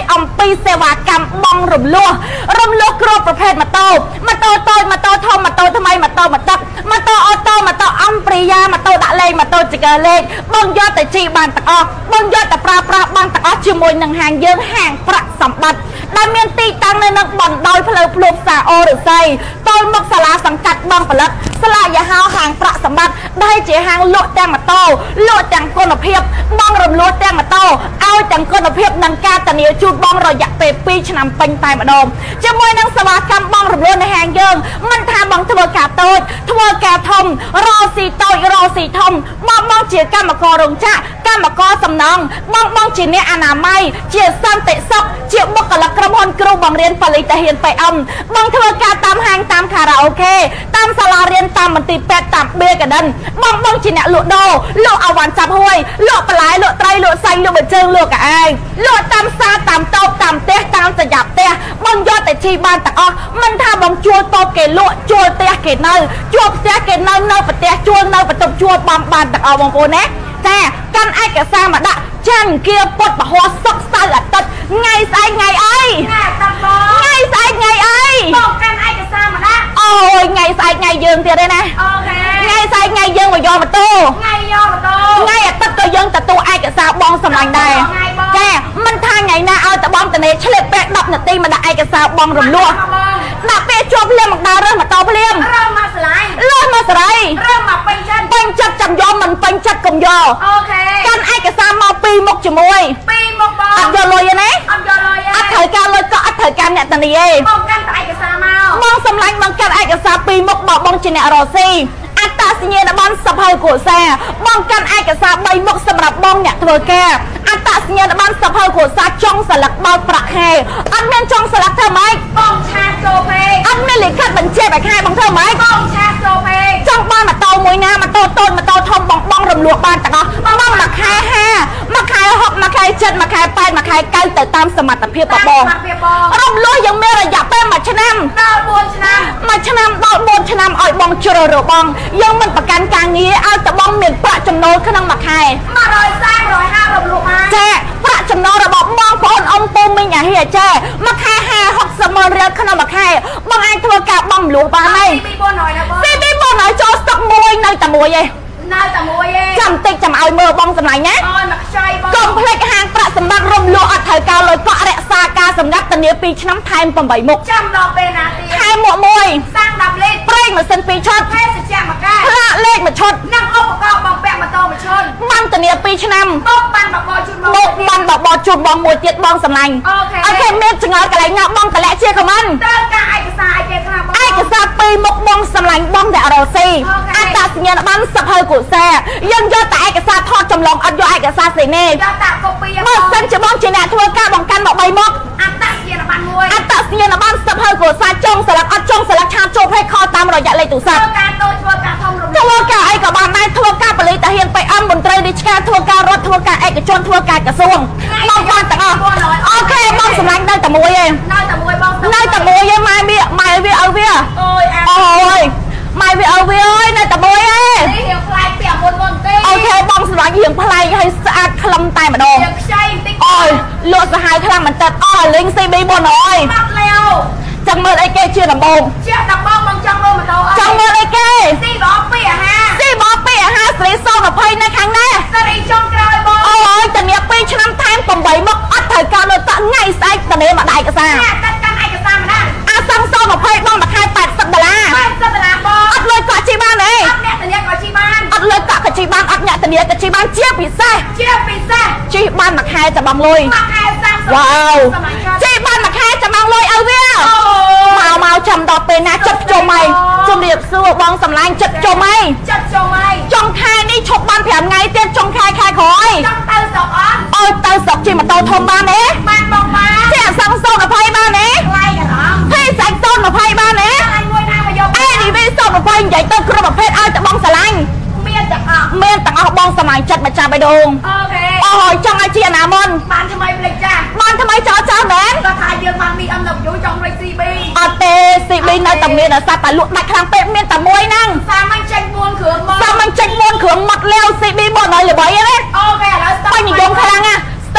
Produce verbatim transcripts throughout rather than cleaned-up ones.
អំពីសេវាកម្មបងរំលោះរំលោះគ្រប់ប្រភេទម៉ូតូម៉ូតូតូចម៉ូតូធំម៉ូតូថ្មីម៉ូតូម៉ូតឹកម៉ូតូអូតូម៉ូតូអំព្រីយ៉ាម៉ូតូដាក់លេខម៉ូតូចកលេខបងយកទៅជិះបានទាំងអស់បងយកទៅប្រើប្រាស់បានទាំងអស់ជាមួយនឹងហាងយើងហាងប្រាក់សម្បត្តិដែលមានទីតាំងនៅនឹងបណ្ដោយផ្លូវភ្លុកសាអូរិស័យតូលមុខសាលាសង្កាត់បងផលិតសាលាយហោហាងប្រាក់សម្បត្តិដែលជាហាងលក់ទាំងម៉ូតូលក់ទាំងគុណភាពបងរំលោះទាំងម៉ូតូឲ្យទាំងគុណភាពនិងការធានាជូនបងរយៈពេលពីរឆ្នាំពេញតែម្ដងជាមួយនឹងសេវាកម្មបងរំលោះនៅហាងយើងមិនថាបងធ្វើការតូចធ្វើការធំរកស៊ីតូចរកស៊ីធំបងបងជាកម្មកររោងចក្រកម្មករសំណង់បងបងជាអ្នកអនាម័យជាសន្តិសុខជាបុគ្គលិកក្រុមហ៊ុនគ្រូបង្រៀនបលិតាហ៊ានបៃអំបងធ្វើការតាមហាងតាមខារ៉ាអូខេតាមសាលារៀនតាមមន្ទីរពេទ្យតាមបេកាដិនបងបងជាអ្នកលក់ដូរលក់អវ៉ាន់ចាប់ហួយលក់បន្លែលក់ត្រីលក់សាច់លក់ប៊ឺជើងលក់កៅអៅលក់តាមផ្សារតាមតូបតាមផ្ទះតាមសញ្ញាផ្ទះបងយកតែជីបានទាំងអស់មិនថាបងជួលតូបគេលក់ជួលផ្ទះគេនៅជួលផ្ទះគេនៅនៅផ្ទះជួលនៅបន្ទប់ជួលបំបានទាំងអស់បងប្អូនណាចាកាន់ឯកសារមកដាក់ចាន់គៀពុតបរោះសុកសៅអាទិត្យថ្ងៃស្អែកថ្ងៃអីថ្ងៃតាប់បងថ្ងៃស្អែកថ្ងៃអីបងកាន់ឯកសារមកដាក់អូយថ្ងៃស្អែកថ្ងៃយើងទៀតទេណាអូខេថ្ងៃស្អែកថ្ងៃយើងមកយកម៉ូតូថ្ងៃយកម៉ូតូថ្ងៃអាទិត្យក៏យើងទទួលឯកសារបងសម្លាញ់ដែរចាមិនថាថ្ងៃណាឲ្យតបងតនេឆ្លៀតពេកដប់នាទីមកដាក់ឯកសារបងរំលោះដាក់ពេលជាប់ភ្លាមមកដើររើសម៉ូតូភ្លាមរើសមកស្លាយរើសមកស្រីរើសមកពេញចិត្តពេញចិត្តចាំយកមិនពេញចិត្តកុំយកអូខេកាន់ឯកសារមកពីរមុខជាមួយពីរមុខបងអត់យកលុយទេណាអត់យកលុយទេអត់ត្រូវការលុយក៏អត់ត្រូវការអ្នកតានីទេបងកាន់តែឯកសារមកបងសម្លាញ់បងកាន់ឯកសារពីរមុខបងបងជាអ្នករស់ស៊ីអត្តសញ្ញាណប័ណ្ណសភៅគ្រួសារបងកាន់ឯកសារបីមុខសម្រាប់បងអ្នកធ្វើការអត្តសញ្ញាណប័ណ្ណសភៅគ្រួសារចុងស្លឹកបោកប្រាក់ខែអត់មានចុងស្លឹកធ្វើម៉េចបងឆាចូលពេកអត់មានលិខិតបញ្ជាក់ឲ្យខែបងធ្វើម៉េចបងឆាចូលពេកចង់បានម៉ូតូមួយណាម៉ូតូតូចម៉ូតូធំបងបងរំលោះបានទាំងអស់បងមួយខែហាមួយខែហុកមួយខែចិតមួយខែប៉ែតមួយខែកៅទៅតាមសមត្ថភាពបងរំលោះយើងមានរយៈពេលមួយឆ្នាំដល់បួនឆ្នាំមួយឆ្នាំដល់បួនឆ្នាំឲ្យបងជ្រើសរើសបងយើងមិនប្រកាន់ការងារឲ្យតបងមានប្រាក់ចំណូលក្នុងមួយខែមួយរយសាមរយហារំលោះបានចាប្រាក់ចំណូលរបស់បងប្អូនអ៊ំពូមីងអាហ៊ីចាមួយខែហាហុកសិបម៉ឺនរៀលក្នុងមួយខែបងអាចធ្វើការបងលួសបានហើយពីbốnហើយណាបងពីbốnហើយចូលស្តុកមួយនៅតែមួយឯងនៅតែមួយឯងចាំតិចចាំឲ្យមើលបងសម្លាញ់ណាអូយមកខ្ចីបងកុំភ្លេចហាងប្រាក់សម្បត្តិរំលោះអត់ត្រូវការលុយប្រាក់រក្សាការសម្ងាត់ធានាពីរឆ្នាំថែមប្រាំមុខចាំដល់ពេលណាទៀតថែមមួយមួយសាំងដប់លីត្រប្រេងម៉ាស៊ីនពីរឈុតភេសជ្ជៈមួយកែផ្លាកលេខមួយឈុតនិងឧបករណ៍បំពាក់ម៉ូតូមួយឈុតបានធានាពីរឆ្នាំបុកបានបបោជូនបងបុកបានបបោជូនបងមួយទៀតបងសម្លាញ់អូខេអូខេមានចង្អើកន្លែងណាបងតម្លាក់ជាខមមិនត្រូវការឯកសារអីគេខ្លះបងឯកសារពីរមុខបងសម្លាញ់បងតែរស់ស៊ីអត្តសញ្ញាណប័ណ្ណសភៅគ្រួសារយើងយកតែឯកសារថតចម្លងអត់យកឯកសារស្អីនេះយកតែកូពីបើសិនជាបងជាអ្នកធ្វើការបង្កាន់មកបីមុខអត្តសញ្ញាណប័ណ្ណមួយអត្តសញ្ញាណប័ណ្ណសភៅគ្រួសារចុងស្លាកអត់ចុងស្លាកឆាតចូលផ្លេចខតាមរយៈលេខទូរស័ព្ទធ្វើការតូចធ្វើការធំរំលោះធ្វើការអីក៏បានដែរធ្វើការបលិតាហ៊ានបៃអំមន្ត្រីរាជការធ្វើការរដ្ឋធ្វើការឯកជនធ្វើការក្រសួងបងបានទាំងអស់អូខេបងសម្លាញ់នៅតែមួយឯងនៅតែមួយបងនៅតែមួយឯងម៉ែវាម៉ែវាឲ្យវាអូយអូយម៉ែវាឲ្យវាអើយនៅតែមួយឯងនេះរៀងផ្លែកពីអាមុនមុនទេអូខេបងសម្លាញ់រៀងផ្លែកឲ្យស្អាតខ្លឹមតែម្ដងរៀងខ្ចីបន្តិចអូយលក់សាហាវខ្លាំងមែនតើអូលេង ស៊ី ប៊ី bốnអើយបាត់លាវចង់មើលអីគេជាដំបងជាដំបងបងចង់មើលម៉ូតូអីចង់មើលអីគេស៊ីបអពីអាហាស៊ីបអពីអាហាស្រីស二០នៅខាងណាស្រីចុងក្រោយបងអូយតានេះពីរឆ្នាំថែមប្រាំមុខអត់ត្រូវការនៅតថ្ងៃស្អែកតានេះមកដៃឯកសារកាត់កាន់ឯកសារមកណាអាសងស二០បងមួយខែแปดสิบដុល្លារแปดสิบដុល្លារបងអត់លុយក៏ជីបានទេអត់អ្នកតានេះក៏ជីបានអត់លុយក៏ជីបានអត់អ្នកតានេះក៏ជីបានជាពិសេសជាពិសេសជីបានមួយខែតែបងលុយមួយខែសាំសិបវ៉ាវជីបានមួយខែតែបងលុយឲ្យវាមកមកចាំដល់ពេលណាចិត្តជុំអីជំរាបសួរបងសម្លាញ់ចិត្តជុំអីចិត្តជុំអីចុងខែនេះឈប់បានប្រាំថ្ងៃទៀតចុងខែខែក្រោយចង់ទៅស្រុកអត់អូយទៅស្រុកជិះម៉ូតូធំបានទេបានបងបានជិះអសងសូន二mươiបានទេថ្លៃអារម្មណ៍ភេសជ្ជៈសូន二mươiបានទេថ្លៃមួយណាមកយកអេនេះវាសូន二mươiនិយាយទៅគ្រប់ប្រភេទឲ្យតែបងស្រឡាញ់មានទាំងអស់មានទាំងអស់បងសម្លាញ់ចិត្តមកចាំបេះដូងអូខេអូយចង់ឲ្យជាអនាមនបានថ្មីភ្លេចចាបានថ្មីចោលចោលមែនគាត់ថាយើងបានមីអឹមនៅយូរចង់ភ្លេច ស៊ី ប៊ី អត់ទេ ស៊ី ប៊ី នៅតែមានតែតែលក់ដាច់ខ្លាំងពេកមានតែមួយហ្នឹងសាមញ្ញចេញbốnគ្រឿងមកសាមញ្ញចេញbốnគ្រឿងមកលាវ ស៊ី ប៊ី bốnហើយល្បីទេអូខេឥឡូវស្តុកនិយមខ្លាំងណាស្តុកថ្មី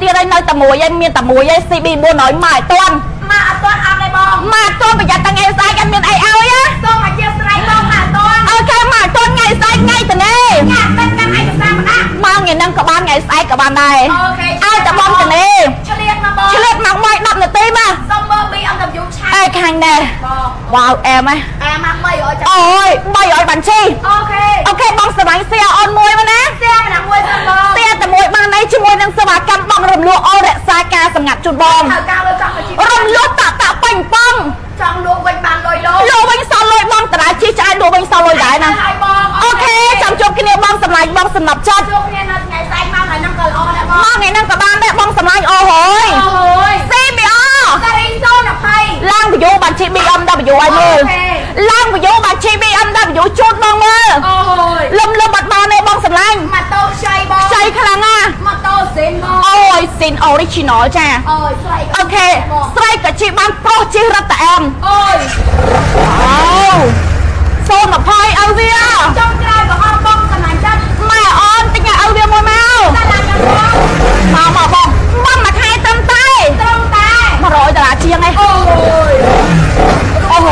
ตีอะไรในตะมวยยังมีตะมวยยังซีบีบัวน้อยหมายต้นมาต้นเอาเลยบองมาต้นไปยัดตังไงไซกันมีไอเอายะต้นมาเจียวไซบองมาต้นโอเคมาต้นไงไซไงแต่เนี่ยอยากเป็นกันไงจะสร้างมันอ่ะมาไงนั่งกับบ้านไงไซกับบ้านใดโอเคไอจะบองแต่เนี่ยเฉลี่ยมาบองเฉลี่ยมาไม่ดับหนึ่งตีมาซัมเมอร์บีอันดับยุคชัยไอแข่งเนี่ยว้าวแอร์ไหมแอร์มากไม่โอ้ยไม่โอ้ยบัญชีโอเคโอเคบองสมัยเสียออนมวยมานะเสียมันหนังมวยซัมเมอร์เสียแต่มวยมาในชิมวยนังสวัสดิ์กำบองรำลัวออเรซากาสงัดจุดบองรำลัวตะตะปังปังจังลัวเป็นบางลอยลอยลัวเป็นซาลอยบองแต่ละชี้ใจลัวเป็นซาลอยได้นะโอเคจำจบกันเนี่ยบองสมัยบองสนับจัดไงไซมาไงนั่งกับอแล้วบองไงนั่งกับบ้านแม่บองสมัยโอ้โหซีบีอซาริโซนับไปล่างไปโยบัญชีบีอัมดับไปโยไอมือล่างไปโยบัญชีบีอัมดับไปโยชุดบองมือลมลมบัดมาในบองสมัยมาโตใจบองใจขลังอ่ะมาโตสินบองโอ้ยสินออริจินอลจ้าโอเคสไลกับชีบันโปรจิรัตแอมโอ้ยว้าวโซนแบบพายเอาเวียจงใจบอกอ้อมบองสมัยจัดไม่ออนติงไงเอาเวียมวยแมวมามาบองบองมาไทยตรงใต้ตรงใต้มาร้อยตลาดเชียงไงโอ้ยโอ้โห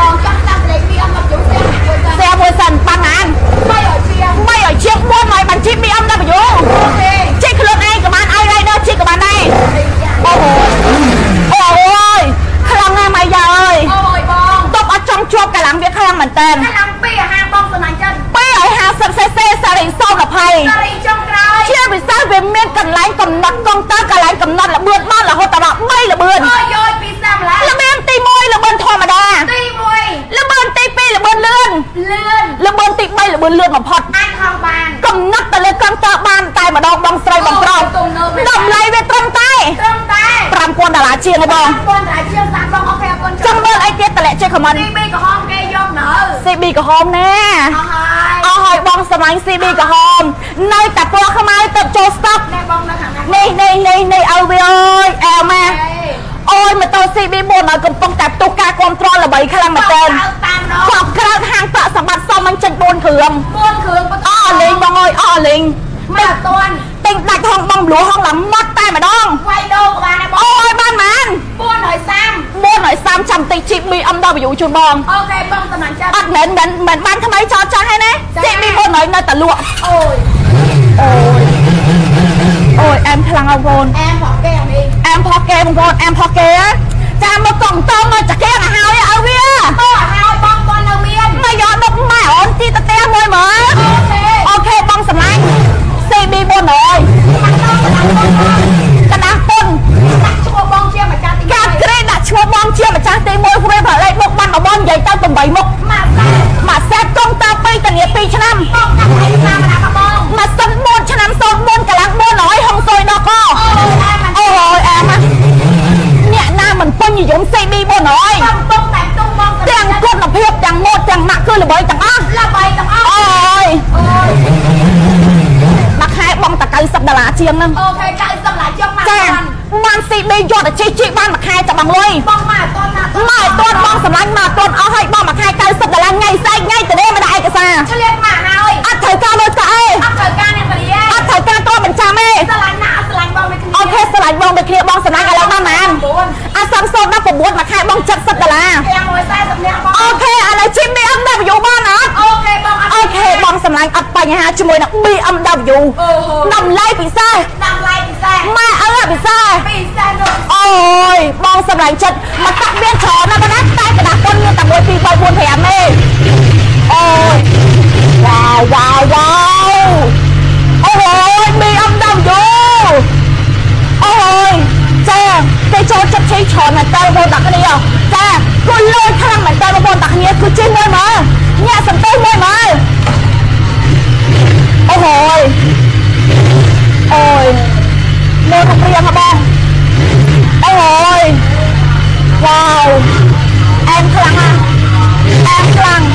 เสียมวยสันปังงานไม่ออกเชียงไม่ออกเชียงบนหน่อยบัญชีมีอัมดับอยู่ชิคเคลื่อนไอ้กับมันไอ้ไรเดอร์ชิคกับมันไอ้โอ้โหโอ้ยพลังงานไม่ยาวเลยตบเอาช่องชัวกระหลังเบี้ยพลังเหมือนเต้นกระหลังปีห้าบองสมัยจันปีไอ้ห้าสับเซเซสาริงโซ่กับไพ่สาริงจงกรายเชื่อไปสร้างเวียนเมียนกันไล่กำนัดกองตากระไล่กำนัดละเบือนบ้านละโหตระไม่ละเบือนโอ้ยยปีแซมแล้วละเบียนตีมวยละเบือนธรรมดาตีมวยละเบือนตีปีละเบือนเลื่อนเลื่อนละเบือนตีใบละเบือนเลื่อนมาพอดอันทางบานกำนัดแต่เลยกำตาบานตายมาดองบองไตรบองกรอบดำไล่เวตรงใต้ตรงใต้ปรามกวนดาราเชียงไอ้บองกวนดาราเชียงสามบองโอเคกวนจังเบอร์ไอเจี๊ยตะเละเจ๊ขมันซีบีกับฮอมเกยยกเนอะซีบีกับฮอมแน่เอาหอยบองสมัยซีบีกับฮอมในแต่ตัวขมายตัดโจสต็อกในในในในเอาเวียแอลมาโอ้ยมาตัวซีบีบนหน่อยกำปองแต่ตุกกาคอนโทรลระบายขลังมาเต็มขอบกระทางตะสมบัติซอมมันจันบนเขื่องบนเขื่องอ้อลิงบองอ้อยอ้อลิงมาตัวติงดักทองบองหลวงห้องหลังมัดใต้มาดองไวโดบ้านโอ้ยบ้านมันบนหน่อยซ้ำบนหน่อยซ้ำจำติชิมีอัมดาอยู่ชุนบองโอเคบองสมันจันอัดเหม็นเหม็นเหม็นบ้านทำไมจอดจ้าให้นะซีบีบนหน่อยน่าตะลวกโอ้ยโอ้ยโอ้ยแอมพลังเอาโอนแอมพอเกมเองแอมพอเกมโอนแอมพอเกมจามมากล่องต้มมาจากแก้งหาวเอาเวียเออหาวบองบอลเอาเวียนไม่ย้อนบอกไม่อ่อนจีตะเตี้ยมวยเหมือนโอเคโอเคบองสมัยซีบีบนหน่อยกระดาษปนดักชัวบองเชี่ยมาจากตีการเกรดดักชัวบองเชี่ยมาจากตีมวยคุณไม่ผ่านเลยพวกมันมาบอลใหญ่เต้าตุ่มใบมุกมาแซ่มาแซ่กองตาปีตะเนียปีชนะบองกับไอ้มามามาบองมาสันบนชนะโซนบนกระลังบนหน่อยห้องซอยดอกก็โอ้โหแอมเนี่ยหน้ามันป้นอยู่ยมซีบีบนหน่อยต้องแต่งต้องบองแต่งก้นมาเพียบจังโมดจังหนักขึ้นระเบิดจังอ่ะระเบิดจังอ่ะโอ้ยนักแข่บองตะไคร้สับดาราเชียงนึงโอเคไก่สับหลายเชียงมาจ้ามันซีบียอดชี้ชี้บ้านมาแข่จะบังเลยบองมาต้นมาต้นบองสำลักมาต้นเอาให้บองมาแข่ไก่สับดาราไงไส้ไงแต่เด้ไม่ได้กันซะเฉลี่ยมาหน่อยอัดเถอะการเลยจ้าเอ้อัดเถอะการเนี่ยพอดีอัดเถอะการตัวเป็นจ้าเม่สลัดหน้าสลัดบองไปเคลียร์โอเคสลัดบองไปเคลียร์บองสำลักอะไรบ้างมันอาซัมโซนนักปวดมาแข่บองจัดสับดาราโอเคอะไรชิมบีอัมดับอยู่บ้านนะโอเคบองโอเคบองสำลักอัดไปฮะชิมวยนักบีอัมดับอยู่นำไล่ปีซ่านำไล่ปีซ่ามาเออปีซ่าปีซ่าโอ้ยบองสำลักจัดมาตักเบี้ยชอนะมานัดใต้กระดาษก้นเงินแต่มวยปีบอลบนแผลเมย์โอ้ยว้าวว้าวว้าวโอ้ยบีอัมดับอยู่โอ้ยเจ้ใจโจจับใช้ช้อนมาเตาบนตักนี่อ่ะเจ้คุณเลิศพลังเหมือนเตาบนตักนี้คือจิ้มมวยมาเนี่ยสันเต้มวยมาโอ้โหโอ้ยโมนเรียงค่ะบองโอ้โหว้าวแอมพลังอ่ะแอมพลัง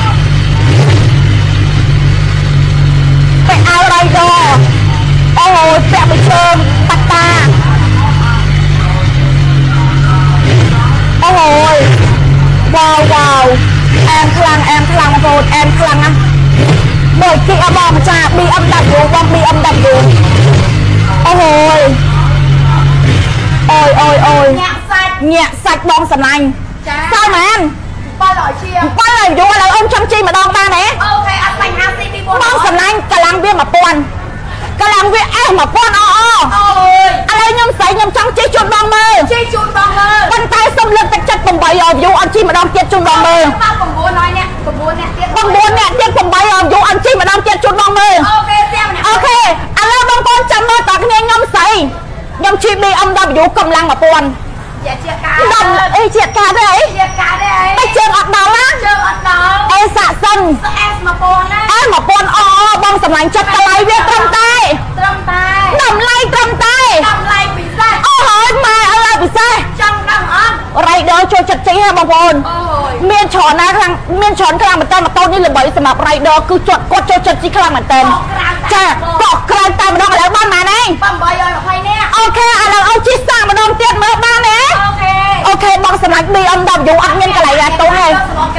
ไปเอาอะไรดอโอ้โหแปะไปเชิงปัตตาโอ้โหว้าวว้าวแอมพลังแอมพลังมาโปรดแอมพลังอ่ะโดยกีอาบอมจากบีอัมดับอยู่บอมบีอัมดับอยู่โอ้โห nhẹ sạch bong sầm lành sao mà anh ba loại chia ba lời vô là ông chăm chi mà đong ba nè ok anh thành hai cm bong sầm lành cả làng viên mà pon cả làng viên em mà pon o o ơi anh ấy nhom sấy nhom chăm chi chun bong mơ chi chun bong mơ băng tay xông lên tách chất bong bày ở vô anh chi mà đong chết chun bong mơ bong bố nói nè bong bố nè bong bố nè chết bong bày ở vô anh chi mà đong chết chun bong mơ ok xem nè ok anh ấy bong con chăm mơ tạc nghe nhom sấy nhom chi bị âm đâm vô cầm lăng mà pon dạ chia cá đâm ê chia cá đấy chia cá đấy tay chân ọt đầu á chân ọt đầu ê xạ sân em mà pon á em mà pon o bong sầm lạnh chất cái lấy viết trong tay trong tay đầm lay trong tay đầm lay bị sai ô hỏi mà ở lại bị sai trong đầm ớt ray đỡ cho chặt cháy ha bong pon miên tròn na khang miên tròn khang mà tên mà tôn như là bởi sầm ray đỡ cứ chọt quật cho chặt cháy khang mà tên cha cọ khang tay mà đong ởบ้านมาnày băm bơi rồi hay nè ok anh là ông chia sang mà đong tiết màบ้านnè ok ok bong sầm lạnh bị âm đầm dù ăn nhân cái này là tôi hay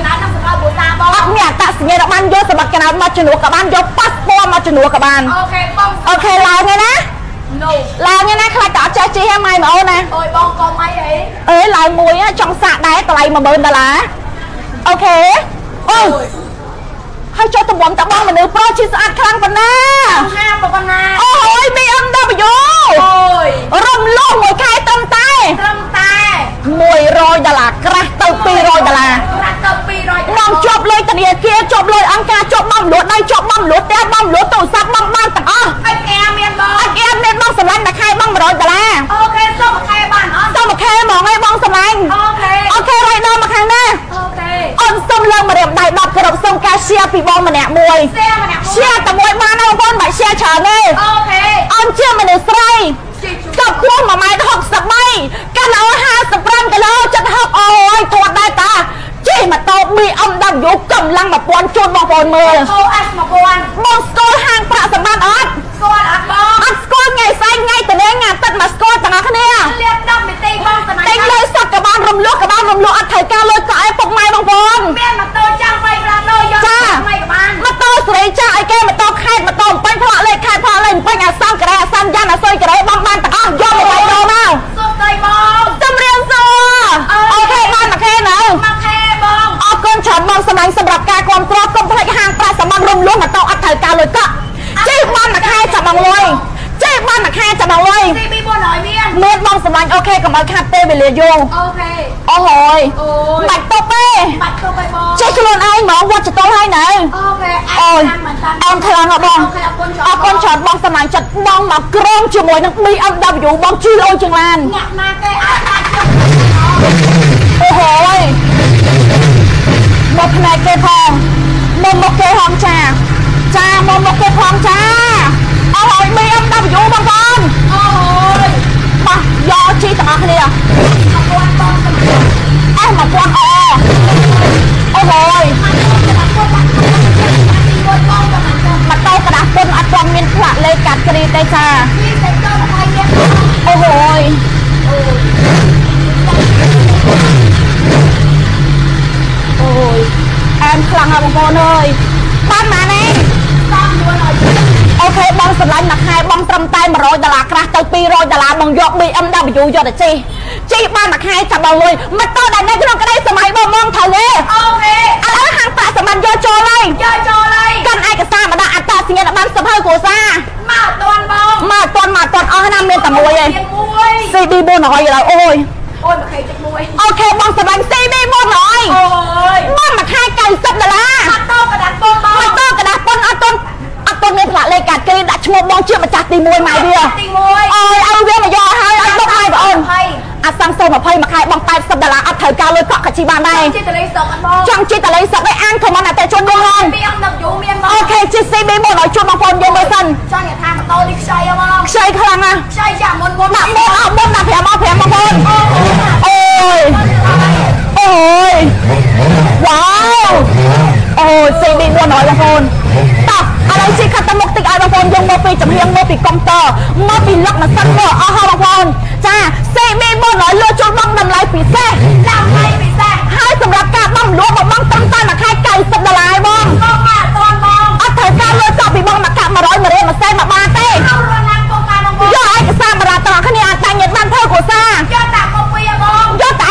anh nhà ta sẽ nghe được ban vôสมัครกันมาจนหัวกับบ้านยกปัสปอร์มาจนหัวกับบ้านโอเคป้องโอเคลาไงนะลาไงนะใครต่อเจ๊จีให้ไม่มาโอ้นะโอ้ยบ้องกองไม่เอ้เอ้ยลายมวยช่องสะได้แต่ลายมาเบิร์นแต่ละโอเคโอ้ให้โจตะบอมตะบ้องมาเนื้อโปรชิสอัดครั้งปนหน้าห้ามปนหน้าโอ้ยมีอันดับอยู่โอ้ยรำโลกมวยใครตำตายตำตายมวยรอยดลากระเตปีรอยดลาน้องจบเลยตะเดียเกียจบเลยอังกาจบบ้องหลวดได้จบบ้องหลวดแต่บ้องหลวดตู่ซักบ้องบ้านต่างอ๋อไอแอมเมียนบ้องไอแอมเมียนบ้องสมัยแต่ใครบ้องรอยดลาโอเคส้มแค่บ้านอ๋อส้มแค่มองไอ้บ้องสมัยโอเคโอเคไรน้องมาข้างหน้าโอเคอ่อนส้มเริ่มมาเรียบได้ดอกกระดกส้มกาเชียปีบ้องมาแหนมวยเชียแต่มวยมาในบ้านแบบเชียเฉยเลยโอเคอ่อนเชียมาในไส้กับพวกมาไม้หกสับไม่กันเอาห้าสับรันกันแล้วจะหกโอ้ยถอดได้ตาจีมาโตมีอมดำยุกกำลังมาปวนจุดมองปนมือโออัสมาปวนมองสกอร์ห่างประสมานอัดสกอร์อัดบ้องอัดสกอร์ไงไส้ไงแต่เนี้ยงานตัดมาสกอร์ต่างกันเนี่ยเรียกดำไปตีบ้องสมัยตีเลยสักกับบ้านรวมลูกกับบ้านรวมลูกอัดไถ่กาเลยกับไอ้ปกไม้บางปนเมียนมาโตจ้างไปปลาโตยอดไม่กับบ้านมาโตสวยจ้าไอ้แกมาโตแค่มาโตไปพละเลยแค่พละเลยไปงานซ้ำกระไรซ้ำย่านอ่ะซอยกระไรบางบ้านแต่อ้าวยอมไปโดนเอาสุดเลยบ้องจำเรียนซัวโอเคบ้านมาแค่ไหนมาแค่บ้องออกก้นช็อตบอลสมัยสำหรับการความกรอบกลมพลังห่างปลาสมังรวมล้วนมาโตอัดไถ่กาเลยก็เจ๊บ้านมาแค่จับบังเลยเจ๊บ้านมาแค่จับบังเลยซีบีบัวหน่อยเมียนเมื่อบอลสมัยโอเคกับมาคาเต้ไปเลยโยโอเคโอ้โหบัตรโตเป้บัตรโตไปบ้องเจ๊ชลวนไอ้หมอวัดจะโตให้ไหนโอเคโอ้ยออนทางอ่ะบองออกก้นช็อตบอลสมัยจัดบอลมากรองจมวยนักมีอันดับอยู่บอลชื่อโลจังลานหนักมาแกอาอาโอ้โหหมดในเกพองมมเกพองจ้าจ้ามมเกพองจ้าโอ้โหมีอันดับอยู่บางคนโอ้ยมายอชีต่างกันเลยมาปวนบอลสมัยไอ้มาปวนอ๋อโอ้โหมาโตกระดาษปนอัดความมินพละเลยกัดกรีได้จ้าโอ้โหโอ้ยแอนคลังอะบางคนเลยบ้านมาเน่โอเคบองสไลด์หนักไฮบองตรมไตมารอยดาลากระเตปีรอยดาลาบองยกบีเอ็มดับยูยอดจีจีบ้านหนักไฮจับบอลเลยมาโตได้ในที่เราก็ได้สมัยบองมองเท่านี้โอเคอะไรห่างปลาสมันยอโจเลยยอโจเลยกันไอ้กระซ่ามาได้อัตราเสียงบ้านสะเพอกูซ่ามาตอนบองมาตอนมาตอนอ้อน้ำเมียนตะมวยเลยซีบีโบหน่อยอยู่แล้วโอ้ยโอ้ยมาใครจะมวยโอเคบองสมันซีบีโบหน่อยโอ้ยบ้านมาไฮไก่สับดารามาโตกระดาษปนบองมาโตกระดาษปนอัตนอัตนเมียนพละเลยกัดกรีดัชมบองเชื่อมาจากตีมวยใหม่เดียวตีมวยโอ้ยเอาเวียมายอให้อัตตกไม้บ่อนอัดสังโซมาไพ่มาขายบองไตสับดาราอัดเถากาเลยเกาะขจีบานได้จังจิตอะไรสกอันบองจังจิตอะไรสกไอ้อันเขามันแต่ชนยงฮอนเมียนดับยูเมียนบองโอเคจิตซีบีโบหน่อยชวนบางคนยงเลยสันช่างอย่าทางมาโตดิชัยอะบองชัยคลังอะชัยจ่ามนมนหนักโมเอาโมหนักแผลมาแผลบางคนโอ้ยโอ้ยว้าวโอ้ยซีบีโบหน่อยบางคนตับอะไรสิคัตมกติกไอ้บางคนยงโมปีจำเรียงโมปีกองเตอร์โมปีล็อกมาสักเบอร์อ้าวบางคนจ้าซีบีโบหน่อยเลือดจนบ้องนำลายปีแซ่นำลายปีแซ่ให้สำหรับการบ้องล้วงบ้องตั้งใต้มาขายไก่สับดาลายบ้องบ้องมาตอนบ้องอัดเถอะการเลือดจับปีบ้องมาขับมาร้อยมาเรียมาแซ่มาบาเต้เอาเรือนักโกงการบ้องย่อไอ้กระซ่ามาราตราขณีอันตังเงินบ้านเท่ากูซ่าย่อตากโกปีบ้องย่อต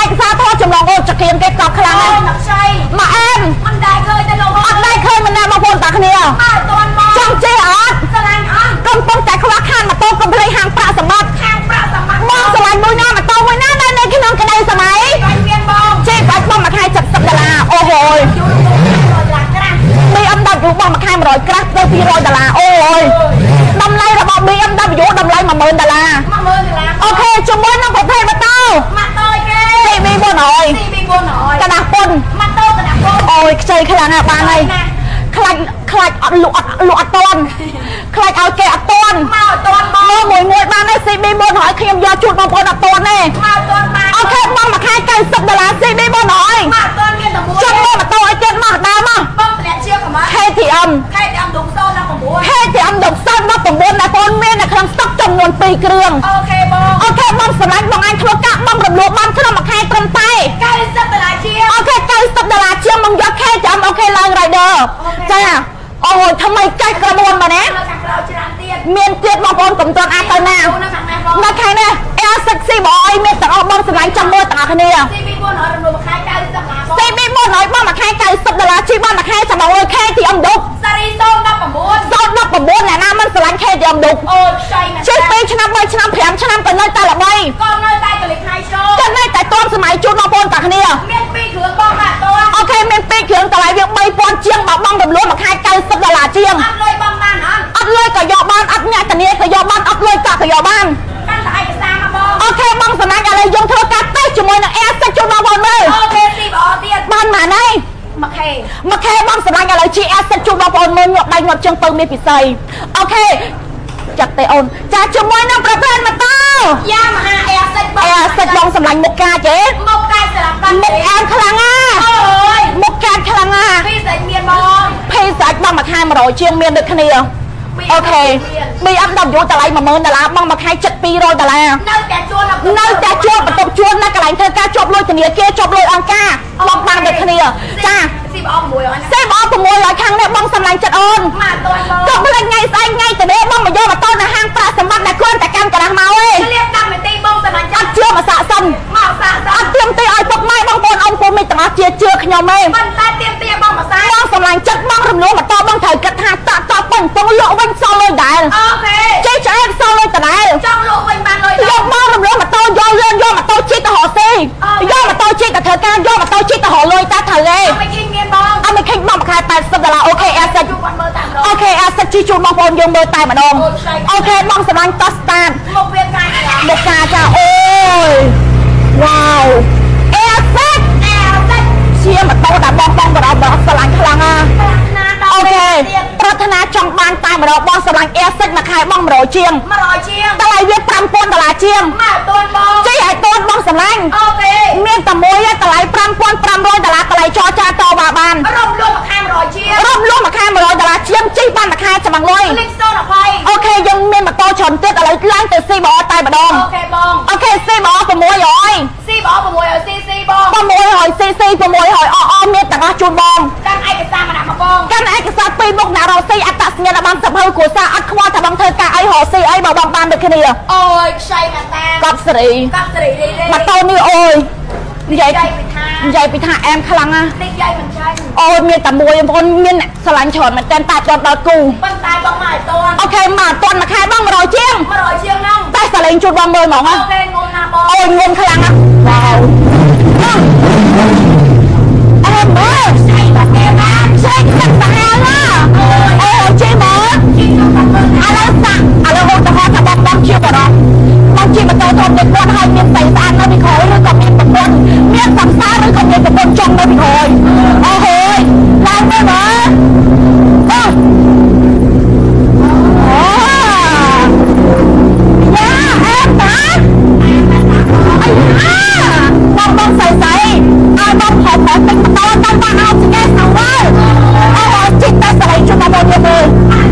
đang à ba này khai khai lụa lụa toàn khai ao kẹ toàn mau toàn bong mơ mùi mùi ba này xê bê bốn hỏi khi em do chuột bong bóng toàn này mau toàn mà ok bong mà khai cây sập đà là xê bê bốn hỏi mau toàn miên tầm bốn chân mơ mà tôi chân mà đá mà bong lẹ chia cả má khai thì âm khai thì âm đúng sâu năm tầm bốn khai thì âm độc sân nó tầm bốn là con miên là khăn sóc trong nguồn tì kường ok bong ok bong sầm lạnh bong anh thua cả bong rầm lụa bong thưa mà khai trong tay khai sắp lại chia ok cây sập đà là chiêm bong gió khai thì âm ok lần rider cha ôiทำไมใกล้กระบวนมาเนี่ยเมียนเตี้ยบางคนกลุ่มตัวอาตนามาใครเนี่ยเอลเซ็กซี่บอยเมียนต่างออกบางสมัยจำมวยต่างกันเนี่ยซีบีบอลหน่อยบ้างมาใครไก่สับดาราชีบ้านมาใครจะบอกเลยแค่ที่อมดุกสรีโซนนับประมูลโซนนับประมูลเนี่ยนะมันสลังแค่ที่อมดุกชื่อปีชนะใบชนะแผงชนะเป็นน้อยตาละใบก็น้อยตากับเล็กไฮโชว์ก็น้อยแต่ต้นสมัยจูนมาปนต่างกันเนี่ยเมียนปีเขืองบ้องแบบตัวโอเคเมียนปีเขืองแต่ไรเวียงใบปอนเชียงแบบบ้องแบบล้วนมาใครไก่สับดาราเชียงอัดเลยบ้องบ้านนะอัดเลยกับยอบ้านอัดเนี่ยแต่เนี่ยกับยอบ้านอัดเลยกับยอบ้านกันสายกับซามาบ้องโอเคบ้องสมัยอะไรยงเธอการเต้จมูกนักแอสจูนมาปนเลยโอเคสิบอเตียนบ้านหมาไหนมาแค่มาแค่บ้างสำนักงานอะไรชีเอสจูบอลมือหยดใบหยดเชียงปืนมีปิดใส่โอเคจัดเตอนจะจมวยน้ำประเภทมาเต้ายามาหาเอสเอสบองสำนักมุกกาเจ๊มุกกาสลับกันมุกแอนคลังอ่ะมุกแกนคลังอ่ะพี่ใส่เมียนบองพี่ใส่บ้างมาแค่มาโรยเชียงเมียนเด็กขณีโอเคมีอันดับอยู่แต่ไรมาเมินแต่ละบ้างมาแค่จัดปีโรยแต่ละนั่งแต่ชวนนั่งแต่ชวนประตูชวนนักกระไรเธอกาจบลอยแต่เนี้ยเกจบลอยอังกาลองบ้างเด็กขณีจ้าซีบอมมวยซีบอมมวยหลายครั้งเนี่ยบ้องสำลังจัดอ่อนมาตัวก็ไม่ได้ไงใส่ไงแต่เนี้ยบ้องมาโยนมาต้นในห้างปลาสมบัติในเคลื่อนแต่การกระดังเมาเอ้ยเรียกตั้งเป็นตีบ้องสำลังจัดเชื่อมาสะสมมาสะสมเตรียมตีไอ้พวกไม้บ้องบนองค์ปูมีแต่มาเจียเชื่อขยมเอ้มันตาเตรียมตีบ้องมาสะบ้องสำลังจัดบ้องรำล้วนมาต้อบ้องถ่ายกระทาตะตะปั่นต้องโลวันซอเลยได้โอเคใช่ใช่ซอเลยแต่ไหนจ้องโลวันบานเลยโยกบ้องรำล้วนมาต้อโยนเลื่อนโยนมาต้อชิดตะหอซีโยนมาต้อชิดแต่เธอการโยนมาต้อชิดตะหอเลยตาเธอเลยไม่กินเมียนบ้องเอาไม่คิดบ้องมาขายแต่สัปดาห์โอเคแอสเซโอเคแอสเซจีจูนบ้องบอลยงเบอร์ตายมาดองโอเคบ้องสำลังตัสตานโมเวียนกายโมกาจ้าโอ้ยว้าวแอสเซแอสเซเชียร์มาโตแต่บ้องบ้องกับเราบ้องสลังพลังอ่ะโอเคปรารถนาจังบานตายมาเราบ้องสลังแอสเซมาขายบ้องมาโรยเชียงมาโรยเชียงตะไลเวียดปรำปนตะลาเชียงมาตัวบ้องใช่ไอ้ตัวบ้องสลังโอเคเมียนตะมวยตะไลปรำปนปรำโรยตะลาตะไลชอจ้าโตบาบานร่มร่วมมาขายมาโรยเชียงร่มร่วมมาขายมาโรยตะลาเชียงจี้บ้านมาขายจะบังลอยลิกโซนอภัยโอเคยังเมียนมาโตชนเตี้ยอะไรล้างแต่ซีบอตายมาดองโอเคบ้องโอเคซีบอปมวยหอยซีบอปมวยหอยซีซีบ้องปมวยหอยซีซีปมวยหอยอ้อเมียนแต่มาจูนบ้องกันไอ้กระซ่ามาหนักมาบ้องกันไอ้กระซ่าปีบุกหนาเราซีอัตตาสัญญาบังสับเฮอร์กูซาอัดขวาถ้าบังเธอกาไอ้หอซีไอ้บ่บังบานเด็กคนนี้โอ้ยใช่มาแตงกับสรีกับสรีดีดีมาโตนี่โอ้ยใหญ่ใหญ่ไปท่าแอมคลังอ่ะใหญ่เหมือนใช่โอ้ยเมียแต่มวยคนเมียนสลันฉอนมันเต้นตาจอดดอกูมันตายบ้องหมายตัวโอเคมาต้นมาขายบ้องมารอยเชียงมารอยเชียงนั่งใต้สลันจุดบ้องเบอร์หมองอ่ะโอเคงงนาบอโอ้ยงงคลังอ่ะว้าวแอมเบอร์ใช่แบบแอมใช่สักสหายล่ะโอ้ยใช่ไหมอะไรสักอะไรโอ้แต่พอถ้าบ้องบ้องเชียงกว่าเราบ้องเชียงมาโตโตเด็กคนให้เมียนใส่ซานแล้วไม่ขอหรือกับเมียนตะบนเมียนสัมซาหรือกับเมียนตะบนจงแล้วไม่ขอโอ้โหลายได้ไหมโอ้โหยาแอบนะไอ้ห่าบ้องบ้องใส่ใส่ไอ้บ้องขอขอเป็นตะวันบ้านบ้านเอาสิแกสาวว่าโอ้โหจิตแต่ใส่ชุดมาบนเลย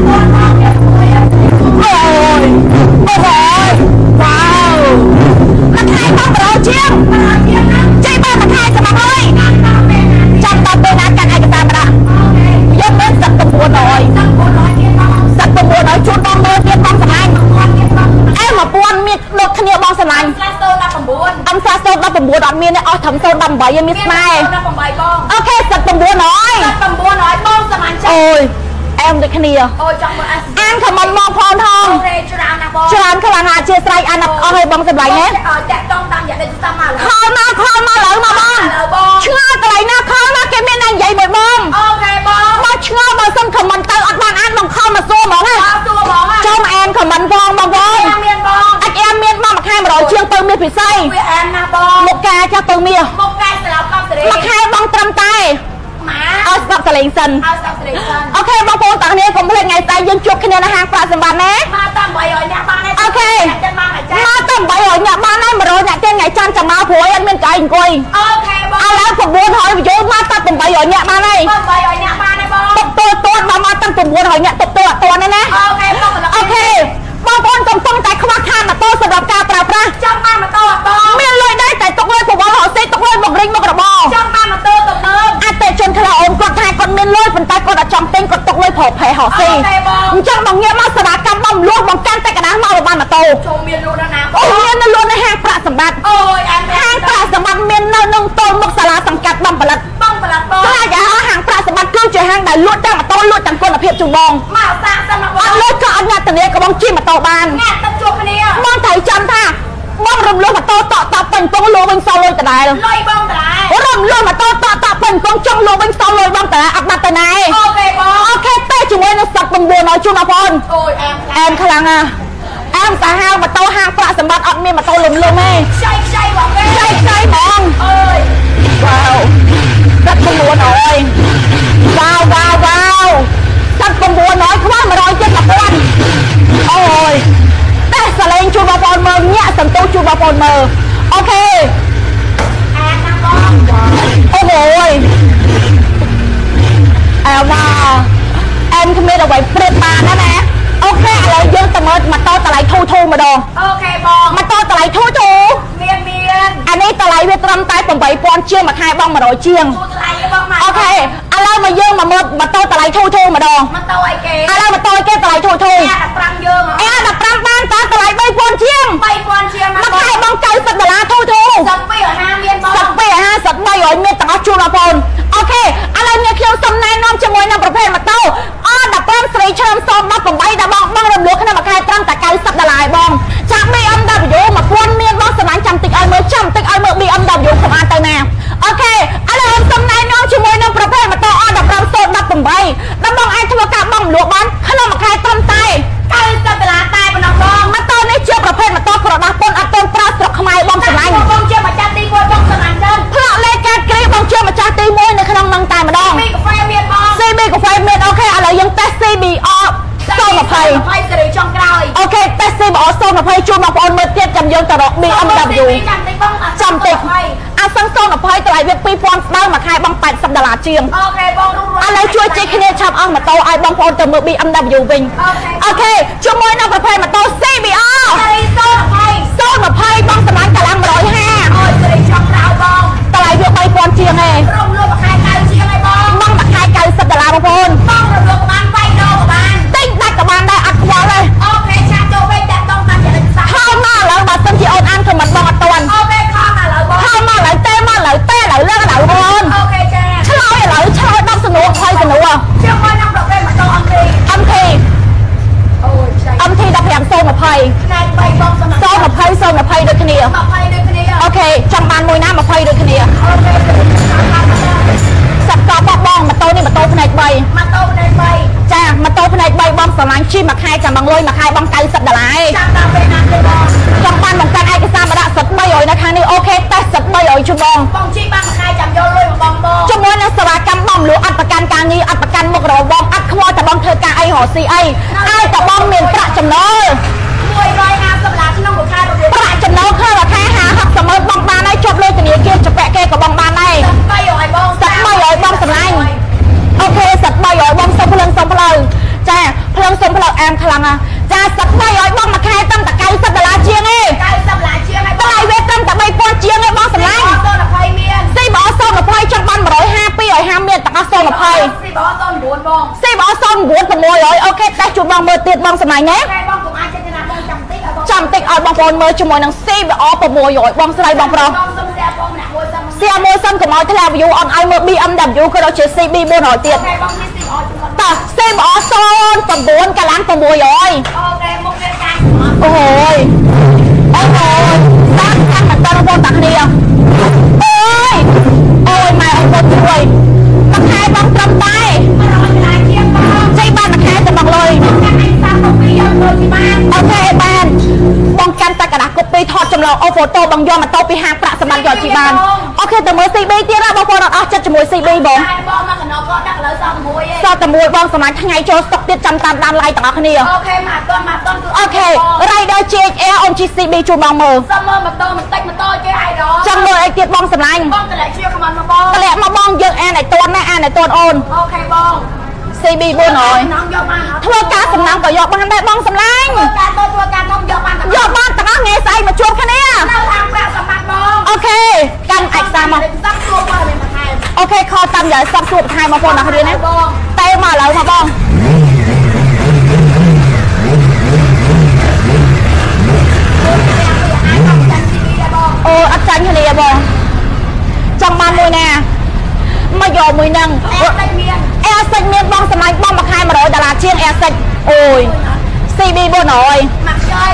โอ้ยโอ้โหว้าวมาขายบ้องเราเชียงใจบ้านมาขายสมัครเลยจับตาเป็นนักการไอ้กระตามาละยกเว้นสัตว์ตัวบัวน้อยสัตว์ตัวบัวน้อยชุดบ้องเบอร์เทียบบ้องสมัยเอ้มาปวนมีรถขณีบ้องสมัยอันซาโซนดับบัวดอกมีเนี่ยเอาทำโซนดำใบยังมีสไนโอเคสัตว์ตัวบัวน้อยโอ้ยแอมเด็กขณีอ่ะแอมขมันมองพรทองจานขลังอาเชียร์ไตรอันนับเอาให้บ้องสมัยเนี่ยข้าวมาข้าวมาเหลือมาบ้างเชื่ออะไรนะข้าวมาแกไม่นั่งใหญ่เหมือนบ้องมาเชื่อมาส้มขมันเตาอัดบางอันลองเข้ามาสู้หมองอ่ะจอมแอนขมันฟองมาบ้องไอแอมเมียนมามาแค่มาเราเชียงเติมเมียผิดไส้หมกแกจะเติมเมียมาแค่บ้องตรำไตเอาสับสลิงซันโอเคบางคนต่างนี้ผมเพลงไงใจยังจุกคะแนนห้างปลาสมบัตินะมาตั้งใบหอยเนี่ยบ้านโอเคมาตั้งใบหอยเนี่ยบ้านให้มาโรยเนี่ยเจ้าไงจันจะมาผัวยันเป็นไก่กุยโอเคเอาแล้วผมบัวหอยไปโยนมาตั้งเป็นใบหอยเนี่ยบ้านให้ใบหอยเนี่ยบ้านให้บอตบตัวตัวมามาตั้งผมบัวหอยเนี่ยตบตัวตัวนั่นนะโอเคโอเคบางคนต้องต้องแต่ขวักข้ามมาโตสำหรับการปราบปรามจังบ้านมาโตโตไม่เลยได้แต่ตกเลยผมว่าหอเซ็ตตกเลยบอกริงบอกระบอจังบ้านมาโตตกเดิมอาเตชนคลาอมกดทายกดเมนเลยเป็นตายกดจอมเต็งกดตกเลยผอแผ่หอซีจังบางเงี้ยมาสระกำบังลวกบางการแต่กระด้างมาบ้านมาโตชมเมียนลูนนะโอ้เมียนลูนในห้างปราสมบัติห้างปราสมบัติเมียนเนงโตมุกสลาสังกัดบังปลัดบังปลัดบังถ้าอย่าห้างปราสมบัติคือจะห้างได้ลวดจังมาโตลวดจังคนอภิจุบองมาสร้างสมบัติลวดก็อันงานแต่เนี้ยกับบางจี้มาโตบ้านงานตั้งจุกเนี่ยมองไถ่จำท่าบ้องรำลวดมาโตต่อต่อเป็นกองโลเป็นโซโลแต่ไหนเลยลอยบ้องแต่ไหนรำลวดมาโตต่อต่อเป็นกองจงโลเป็นโซโลบ้องแต่ไหนอักบัตแต่ไหนโอเคบ้องโอเคเต้จุ้ยในสักบังบัวน้อยชุ่มมาพรโอ้ยแอมแอมขลังอ่ะแอมสาห้าวมาโตห้างปลาสมบัติอัดเมียมาโตลมลมไหมใช่ใช่บอกแม่ใช่ใช่มองเอ้ยว้าวสักบังบัวน้อยว้าวว้าวว้าวสักบังบัวน้อยคว้ามาลอยเจ็ดกับพวนโอ้ยแต่สเลงชูบาปอนเมืองเนี่ยสันตุชูบาปอนเมืองโอเคแอนนะบองโอ้โหแอลมาแอนคือเมดเอาไว้เปรตมานะแม่โอเคอะไรเยอะแต่เมื่อมาโตตะไลทูทูมาดองโอเคบองมาโตตะไลทูทูเมียนเมียนอันนี้ตะไลเวทรำตายผมไปปอนเชียงมาคายบ้องมาโรยเชียงโอเคอะไรมาเยอะมาเมื่อมาโตตะไลทูทูมาดองมาโตไอเก๋อะไรมาโตไอเก๋ตะไลทูทูแอดับปรังเยอะแอดับปรังบ้านตาตะไลใบปอนเชียงใบปอนเชียงมาคายบ้องใจสัตว์ตะลาทูทูสักเปียห้าเมียนบ้องสักเปียห้าสักใบหอยเมียนตะชูมาปอนโอเคอะไรเนี่ยเคียวสำนายน้องจมวยน้ำประเภทมาโตอ้อดับปรังสรีเชิมซ้อมมาผมใบดับบ้องบ้องรำลุกขณะมาคายตรังแต่ไกลสัตว์ตะลายบ้องจากไม่อันดับอยู่มาปวนเมียนบ้องสนานจำติกไอเมื่อจำติกไอเมื่อมีอันดับอยู่ของอันตแนวโอเคอะไรสำนายน้องจมวยน้ำประเภทมาโตอ้อดับปรังโซนดับผมใบดับบ้องไอทัวกะบ้องหลวกบ้านขณะมาคายตรังไตไกลสัตว์ตะลายตายบนน้ำบ้องมาโตในเชือกประเภทมาโตกระดาษปนอัดต้นปลาสกขมายบ้องสนายบ้องเชือกมาจัดตีมวยบ้องสนานเดินเพราะเลแกกรีบ้องเชือกมาจัดตีมวยในขนมนังตายมาดองซีบีกับไฟเมียนบ้องซีบีกับไฟเมียนโอเคอะไรยังเตสซีบีออกโซนมาไพ่ไพ่สรีช่องกลอยโอเคเตสซีบอกโซนมาไพ่จูมาปอนเมื่อเทียบจำยังตลอดมีอันดับอยู่จำติดอาซังโซนมาไพ่ตลายเว็บปีปอนได้มาคายบังแปดสัปดาห์เชียงโอเคบองรู้อะไรช่วยเจ๊คะแนนชาวอังมาโตไอ้บังปอนแต่เมื่อมีอันดับอยู่วิ่งโอเคชั่วโมงนับประเภทมาโตซีบีอาร์โซนมาไพ่โซนมาไพ่บังสมานกำลังร้อยห้าโอ้ยสรีช่องกลอยบองตลายเว็บปีปอนเชียงไงร่มเรือมาคายไก่เชียงไงบองบังมาคายไก่สัปดาห์มาพอนบังร่มเรือประมาณไปโดประมาณติ้งได้กับมันได้อัดควาเลยโอเคชาโจไปแต่ต้องการจะได้สั่งเข้ามาแล้วมาสังที่ออนอันคือมันบังอัดตะวันโอเคเข้ามาแล้วเข้ามาแล้วเต้มาแล้วเต้แล้วเรื่องแล้วบอลโอเคเจ๊ชะลอยแล้วชะลอยดับสนุกคอยสนุกอ่ะเชื่อว่าน้ำดอกเบี้ยมันต้องอัมพีอัมพีโอ้ยอัมพีดับแผงโซมาไพ่ในใบบองสมัครโซมาไพ่โซมาไพ่โดยคะแนนมาไพ่โดยคะแนนโอเคจังบานมวยน้ำมาไพ่โดยคะแนนโอเคสับกอบบ้องมาโตนี่มาโตพนักใบมาโตพนักใบจ้ามาโตพนักใบบองสมานชีมาคายจังบังลอยมาคายบองไก่สับดาลายจังตามไปนานเลยบองจังบานบองการไอ้กระซามาละสับใบอ่อยนะคะนี่โอเคแต่สับใบอ่อยชุบองบองชีบางมาคายจังโยนเลยบองบองชั่วโมงนั้นสวากรรมบองหรืออัดประกันการนี้อัดประกันมกรบองอัดขโมยแต่บองเธอการไอหอซีไอไอแต่บองเมียนประจำน้อยมวยรอยงามสับลาที่น้องบุคคลประจำน้อยเคยว่าแค่หาหักเสมอบองบานไอจบเลยแต่เนี้ยเกี่ยวจะแปะแกกับบองบานไอสับใบอ่อยบองสับใบอ่อยบองสำนักโอเคสัตว์ใบหอยบ้องสมพลังสมพลังจ้าพลังสมพลังแอมพลังอ่ะจ้าสัตว์ใบหอยบ้องมาแค่ตั้งแต่ไก่สัตว์ตลาดเชียงไงไก่สัตว์ตลาดเชียงไงตลาดเวทตั้งแต่ใบปอนเชียงไงบ้องสำนักโซนอภัยเมียนซีบอโซนอภัยจังบันร้อยห้าปีร้อยห้าเมียนแต่ก็โซนอภัยซีบอโซนบวนบ้องซีบอโซนบวนขโมยเลยโอเคแต่จุดบ้องเมื่อติดบ้องสมัยเนี้ยบ้องกลุ่มอาเจนนาบ้องจำติ๊กจำติ๊กเอาบ้องปอนเมื่อชั่วโมงนังซีบอขโมยเลยบ้องสไลบ้องปลอมเสียโมซัมกับมอยทะเลวิวออนไอเมื่อบีอันดับยูก็เราเชื่อซีบีบนหอยเตียนแต่เซมออโซนตำบลกะล้างตำบลย่อยโอ้โหโอ้โหตั้งตั้งมันตะลงบนตักเดียวโอ้ยโอ้ยไม่เอาคนช่วยตะไคร้บังตำได้ใช่บ้านตะไคร้จะบังเลยโอเคบ้านป้องกันตะกระดาษกบไปทอดจำลองโอโฟូតូបងយកម៉ូតូពីហាងប្រាក់សម្បត្តិយកជីបានអូខេទៅមើល ซี บี ទៀតណាបងប្អូនអត់ចិត្តជាមួយ ซี บี បងបងមកកណោក៏ដាក់លើសតមួយឯងសតមួយបងសម្រាប់ថ្ងៃចូលស្តុកទៀតចាំតាមដាន live ទាំងអស់គ្នាអូខេមកតន់មកតន់អូខេ Rider จี เอช เอ អូនជី ซี บี ជួយបងមើលសុំមើលម៉ូតូបន្តិចម៉ូតូគេឲ្យដល់ចាំមើលអីទៀតបងសម្លាញ់បងតម្លាក់ជាខមមិនមកបងតម្លាក់មកបងយើងអានឲ្យតន់ណាអានឲ្យតន់អូនអូខេបងซี บี bốn rồiធ្វើការសំណាងក៏យកបានដែរបងសម្លាញ់ធ្វើការទៅធ្វើការខ្ញុំយកបានយកបានទាំងអស់ថ្ងៃស្អីមកជួបគ្នានៅខាងប្រាក់សម្បត្តិបងអូខេកាន់ឯកសារមកសាប់ជួបមកបន្ថែមអូខេខលតាមយកសាប់ជួបបន្ថែមបងប្អូនអរគ្នាណាតែមកឥឡូវមកបងអូអត់ចាញ់គ្នាបងចង់បានមួយណាមកយកមួយនឹងអែសិចមានអែសិចមានបងសម្លាញ់បងមួយខែmột trămដុល្លារជាងអែសិចអូយ ซี บี bốn rồi មកចៃ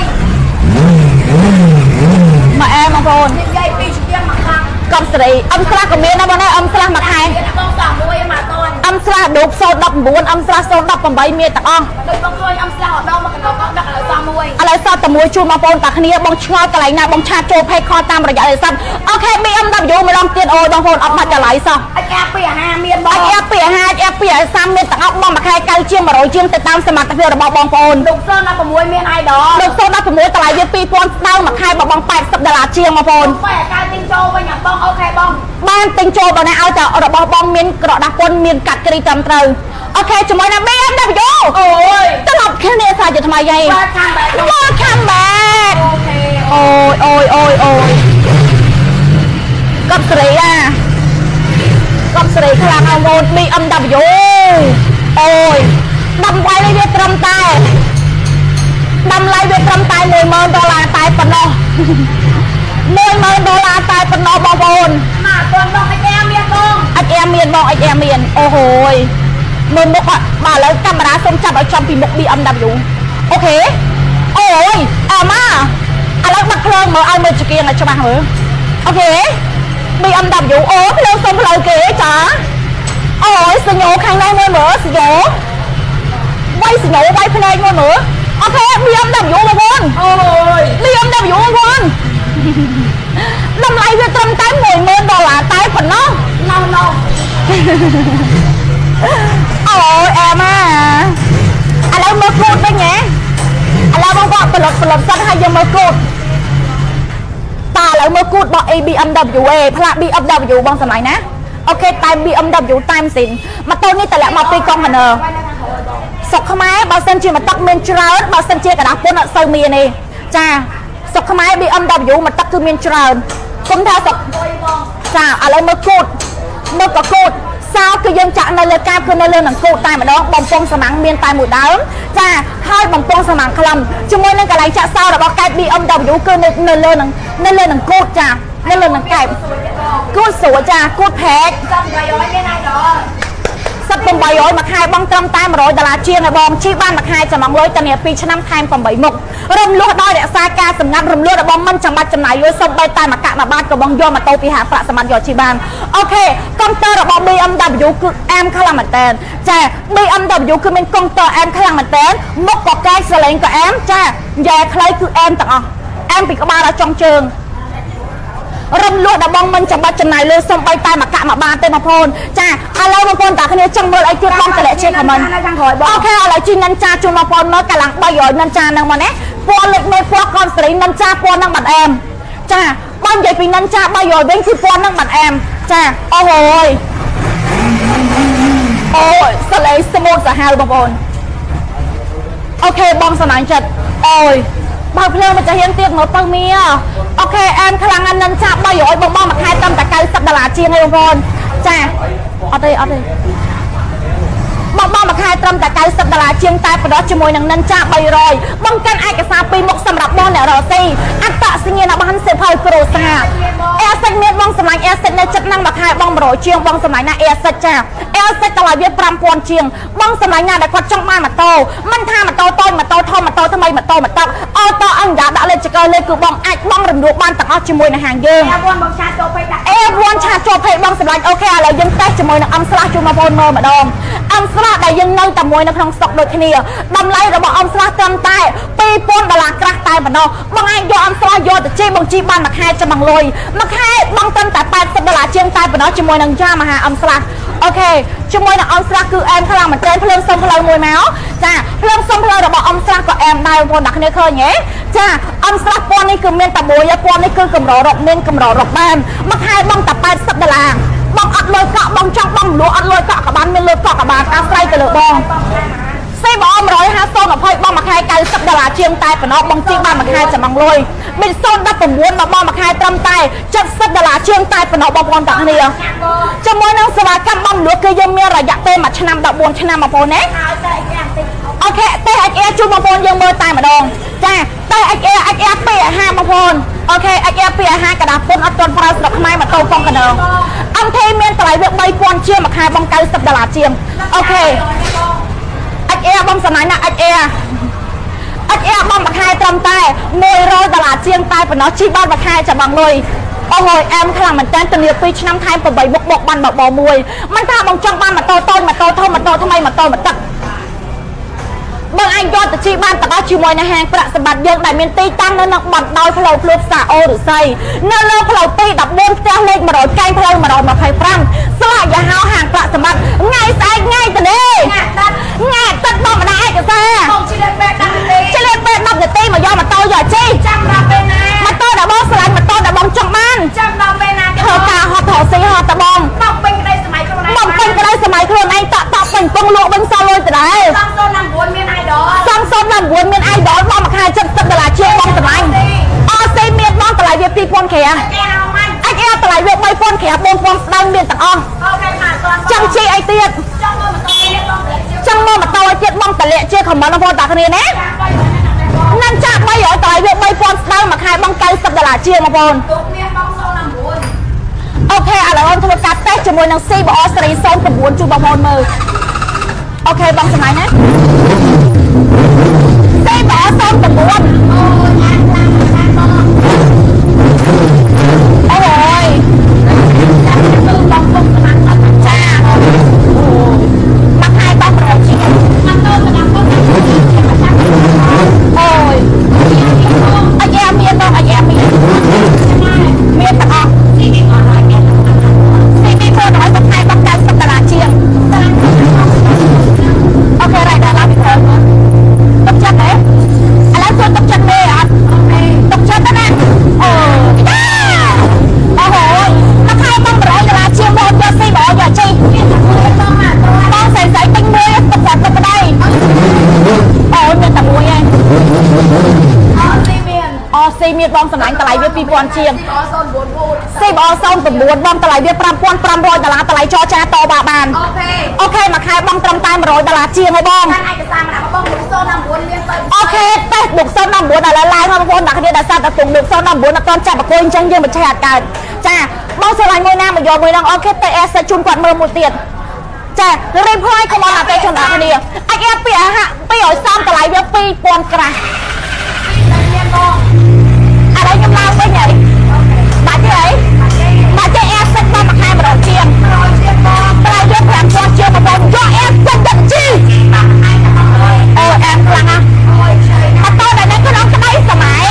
មកអែបងប្អូននិយាយពីជាងមកខាងកំស្រីអឹមស្រាស់ក៏មានដែរបងណាអឹមស្រាស់មួយខែបងសាមួយមកតន់អឹមស្រាស់ដូបសូនដប់9អឹមស្រាស់សូនដប់8មានទាំងអស់ដូចបងឃើញអឹមស្រាស់អត់ដល់មកកណោក៏ដាក់លើសាមួយឥឡូវសតតែមួយជួបបងប្អូនតាគ្នាបងឆ្ងល់កន្លែងណាបងឆាតចូល page ខលតាមរយៈអេសាន់អូខេ บี เอ็ม ดับเบิลยู ម្ដងទៀតអូយបងប្អូនអត់បាច់ចលៃសោះអាចអាពីអាហារមានបងអាចអាពីអាហារអាចពីអាសាមមានទាំងអស់បងមួយខែកៅជាងmột trămជាងទៅតាមសមត្ថភាពរបស់បងប្អូនលោកសូនដប់6មានអីដល់លោកសូនដប់6តម្លៃវាពីរពាន់ស្ដៅមួយខែបងបងแปดสิบដុល្លារជាងបងប្អូនបែរការទិញចូលវិញអាបងអូខេបងបានទិញចូលបងណាឲ្យតែរបស់បងមានក្រដាស់ពន្ធមានកាត់គ្រីត្រឹមត្រូវអូខេជាមួយនឹង บี เอ็ม ดับเบิลยูអូយត្រឡប់គ្នាសាជាថ្មីហើយបាទខាងបែបបាទខាងបែបអូខេអូយអូយអូយអូយកប់ស្រីអាកប់ស្រីខ្លាំងអើម៉ូន บี เอ็ม ดับเบิลยู អូយតម្លៃនេះវាត្រឹមតែតម្លៃវាត្រឹមតែមួយម៉ឺនដុល្លារតែប៉ុណ្ណោះមួយម៉ឺនដុល្លារតែប៉ុណ្ណោះបងប្អូនមកតន់បងអីអែមានបងអីអែមានបងអីអែមានអូហូយមើលមុខបាទឥឡូវកាមេរ៉ាសូមចាប់ឲ្យចំពីមុខ บี เอ็ม ดับเบิลยู អូខេអូយអើម៉ាឥឡូវបាត់ភ្លើងមើលឲ្យមើលចង្គៀងឲ្យច្បាស់មើលអូខេ บี เอ็ม ดับเบิลยู អូភ្លើងសុំផ្លូវគេចាអូយសញ្ញោខាងនេះមើលមើលសញ្ញោវាយសញ្ញោវាយភ្នែកមើលមើលអូខេ บี เอ็ม ดับเบิลยู បងប្អូនអូយบี เอ็ม ดับเบิลยู បងប្អូនតម្លៃវាត្រឹមតែមួយម៉ឺនដុល្លារតែប៉ុណ្ណោះណោះណោះអូយអែម៉ាឥឡូវមើលគូតវិញហ៎ឥឡូវបងប្អូនផលិតផលិតសិនហើយយើងមើលគូតតាឥឡូវមើលគូតរបស់ บี เอ็ม ดับเบิลยู ឯផ្លាក บี เอ็ม ดับเบิลยู បងសម្លាញ់ណាអូខេតែ บี เอ็ม ดับเบิลยู តែម៉ាស៊ីនម៉ូតូនេះតម្លាក់មកពីកុងតឺន័រសុកខ្មែរបើសិនជាម៉ូតូមានច្រើនបើសិនជាกระดาษពន្ធអត់សូវមានទេចាសុកខ្មែរ บี เอ็ม ดับเบิลยู ម៉ូតូគឺមានច្រើនគុំថាសុកចាឥឡូវមើលគូតមើលក៏គូតសោគឺយើងចាក់នៅលើកាបគឺនៅលើនឹងគូតតែម្ដងបំពង់សមាំងមានតែមួយដើមចាហើយបំពង់សមាំងខ្លឹមជាមួយនឹងកន្លែងចាក់សោរបស់កែប บี เอ็ม ดับเบิลยู គឺនៅនៅលើនឹងនៅលើនឹងគូតចានៅលើនឹងកែបគូតស្រួលចាគូតផែកសាប់800មានហើយដល់សាប់800មួយខែបងត្រឹមតែmột trămដុល្លារជាងឯបងជីបានមួយខែចំណងលុយតានេះពីរឆ្នាំថែម8មុខរំលោះដោយរក្សាការសម្ងាត់រំលោះរបស់មិនចាំបាច់ចំណាយលុយសំបីតែមួយកាក់មួយបាតក៏បងយកម៉ូតូពីហាងប្រាក់សម្បត្តិយកជីបានអូខេកុងទ័ររបស់ บี เอ็ม ดับเบิลยู គឺអែមខ្លាំងមែនតើចា บี เอ็ม ดับเบิลยู គឺមានកុងទ័រអែមខ្លាំងមែនតើមុខក៏កែសលេងក៏អែមចាយ៉ែខ្លីគឺអែមទាំងអស់អែមពីក្បាលដល់ចុងជើងរំលោះដល់បងមិនចាំបាច់ចំណាយលុយសំបីតែមួយកាក់មួយបាតទេបងប្អូនចាឥឡូវបងប្អូនតាគ្នាចង់មើលអីទៀតបងតម្លាក់ជាខមមិនអូខេឥឡូវជីនិនចាជូនបងប្អូនមើលកាលាំងបីរយនិនចាហ្នឹងមកណាពណ៌លេខមេពណ៌កនស្រីនិនចាពណ៌ហ្នឹងបាត់អែមចាបងនិយាយពីនិនចាបីរយវិញគឺពណ៌ហ្នឹងបាត់អែមចាអូហូយអូយសលេងស្មូតសាហាវបងប្អូនអូខេបងសំណាញ់ចិត្តអូយបើភ្លើងមកចាហ៊ានទៀតមកទៅមីអូខេអែមខ្លាំងណាស់និនចាបីរយបងបងមួយខែត្រឹមតែ九十ដុល្លារជាងឯងបងប្អូនចាអត់ទេអត់ទេបងបងមួយខែត្រឹមតែ九十ដុល្លារជាងតែបដោះជាមួយនឹងនិនចាបីរយបងកាន់ឯកសារពីរមុខសម្រាប់បងអ្នករស៊ីអត្តសញ្ញាណប័ណ្ណសិភៅគ្រួសារអេសិចមានបងសម្លាញ់អេសិចនៅចិត្តហ្នឹងមួយខែបងmột trămជាងបងសម្លាញ់ណាអេសិចចាเอลเซ็ตตลาดเวียดปรำปวนเชียงบังสมัยงานแต่กดจ้องมามาโตมันท่ามาโตโตมาโตทอมาโตทำไมมาโตมาโตออโตอังยาดะเลยจะเกิดเลยคือบังไอ้บังรำดูบ้านต่างเอาชิมวยในห่างเยิงเอวันบังชาโจไปเอวันชาโจไปบังสมัยโอเคอะไรยังเตะชิมวยในอัมสลาจูมาโพนเมอร์มาดอมอัมสลาได้ยังนั่งแต่มวยในคลองศกโดยทีนี้ดำไล่เราบอกอัมสลาเติมใต้ปีปนตลาดกระต่ายมาดอมบังไอ้ยออัมสลาโยแต่จีบังจีบ้านมาแค่จะบังลอยมาแค่บังเติมแต่แปดสัปดาห์เชียงใต้มาดอมชิมวยนังจ้ามาหาอัมสลาโอเคชิมวยในอัมสลาคือแอมพลังเหมือนเต้นเพลิงส้มเพลิงมวยแมวจ้าเพลิงส้มเพลิงเราบอกอัมสลาก็แอมได้บนดักเนี่ยเคยเงี้ยจ้าอัมสลาปอนนี่คือเมียนตะบวยปอนนี่คือกำรอรบเมียนกำรอรบบ้านมาแค่บังแต่แปดสัปดาห์บังอัดเลยกะบังจังบังหลวอัดเลยกะกับบ้านเมียนเลยกะกับบ้านอาศัยกันเลยบังใส่บอมร้อยห้าโซนกับพ่อยบ้องมาแค่ไกลสัปดาห์เชียงใต้ปนอกบังจีบ้านมาแค่จะบังลอยเป็นโซนดับผมวนมาบ้องมาแค่ตรำใต้จัดสัปดาห์เชียงใต้ปนอกบังบอลต่างเนียจะมวยนางสวัสดิ์กันบังหลวคือยังมีระยะเตะมาชนะดับบอลชนะมาโปนเน่โอเคเตะไอเอจูมาโปนยังเบอร์ตายมาดองจ้าเตะไอเอไอเอเปียห้ามาโปนโอเคไอเอเปียห้ากระดาษปนอัดตอนพระสดไม้มาโตฟองกระดองอันเทเมียนตลายเวกใบปอนเชี่ยมาแค่บังไกลสัปดาห์เชียงโอเคไอเอบอมสมัยนะไอเอไอเอบอมมาแค่ตรำใต้มวยรอยตลาดเชียงใต้ปนอชีบ้านมาแค่จะบังเลยโอ้โหแอมขลังมันแจ้งตัวเนียปีชน้ำไทยปใบบกบกมันแบบบ่อมวยมันท่าบังจังบ้านมาโตต้นมาโตเท่ามาโตทำไมมาโตมาตักบางอันยอดแต่ชีบ้านแต่ก็ชิมวยในแหงประสบัดยังได้เมียนตีตั้งนั่นนักบัดดอยพลาวพลุสาโอหรือไซนั่นเลิกพลาวตีดับบนเจ้าเล็กมาโดนไก่พลาวมาโดนมาไผ่พรั่งสลายอย่าห้าวห่างประสบัดง่ายสายง่ายแต่เด้ง่ายตัดบ้องมาได้กับแซ่ชิเลนเป็ดนับชิเลนเป็ดนับเดี๋ยวตีมายอมมาโตอย่าจี้จังเราเป็นนะมาโตดับบอสลายมาโตดับบองจังมันจังเราเป็นนะเธอกาหอถอซีหอตะบองต้องเป็นกระไดสมัยโครนต้องเป็นกระไดสมัยโครนไอ้ตะตะเป็นกงลวกเป็นซาโลยแต่ได้ต้องโซนนำบนเมียนไอดอลสังสมนำวนเมียนไอดอลมองมาขายจัดสัปดาห์เชียงมองสมัยออเซเมียนมองตลาดเวียปีปนเขียไอเอตลาดเวียใบปนเขียบนปนดังเมียนตะอ้อจังชีไอเตียดจังมองมาโตไอเตียดมองตะเละเชี่ยของมันพอตาคนนี้นะนั่นจากไม่หย่อตลาดเวียใบปนดังมาขายบังไกลสัปดาห์เชียงมาปนโอเคอะไรวันทุกการเตะจมวยนางซีบอสรีโซนกระบวนจูบอมอนมือโอเคบังสมัยนะซีบอโซนกระบวนโอ้ยโอ้ยบังบังสมัยจ้าบังไฮบังโรชิมันโตมันยังบังโอ้ยไอแยมเมียต้องไอแยมเมียเมียตะออกซีบีออนไลน์ซีบีเพื่อนน้อยบังไฮบังการสัปดาห์เชียงโอเคไรแต่ละพี่เธอตกชัดไหมอะไรส่วนตกชัดเลยอ่ะตกชัดนะโอ้โอ้โหมาใครบังร้อยเวลาเชียงบอลอย่าซีบอลอย่าจี้ต้องใส่ใส่ติ้งมือตกชัดตกกระไดโอ้ยเป็นตะมวยไงออซีเมียบอมสมัยตลายเวียปีปอนเชียงซีบอซอนตบวนบอมตลายเวียปรำปอนปรำรอยตลาดตลายจอแจโตบาบานโอเคโอเคมาขายบอมตรำตายมารอยตลาดเชียงให้บอมโอเคเตะบุกโซนน้ำบวนอะไรลายมาบนดักเดียดาซาตะตุงบุกโซนน้ำบวนตอนจับโกยจังยังมันแฉดกันจ้าบอมสลายมวยหน้ามายอมวยนางโอเคเตะเอสจุนกวาดมือมุดเตียนจ้ารีบพ่อยขโมยมาเตะชนอาคดีไอเอฟปีอะฮะปีอ๋อยซ้ำตลายเวียปีปอนกระอะไรยังเล่าไปไหนมาที่ไหนมาที่แอฟเซ็ตบ้านมาแค่มาโดนเชียงตลายเวียแผลปอนเชียงมาบอลย่อแอฟเซ็ตดันจีโอ้แอฟพลังอ่ะมาโตแต่นั้นก็น้องก็ได้สมัย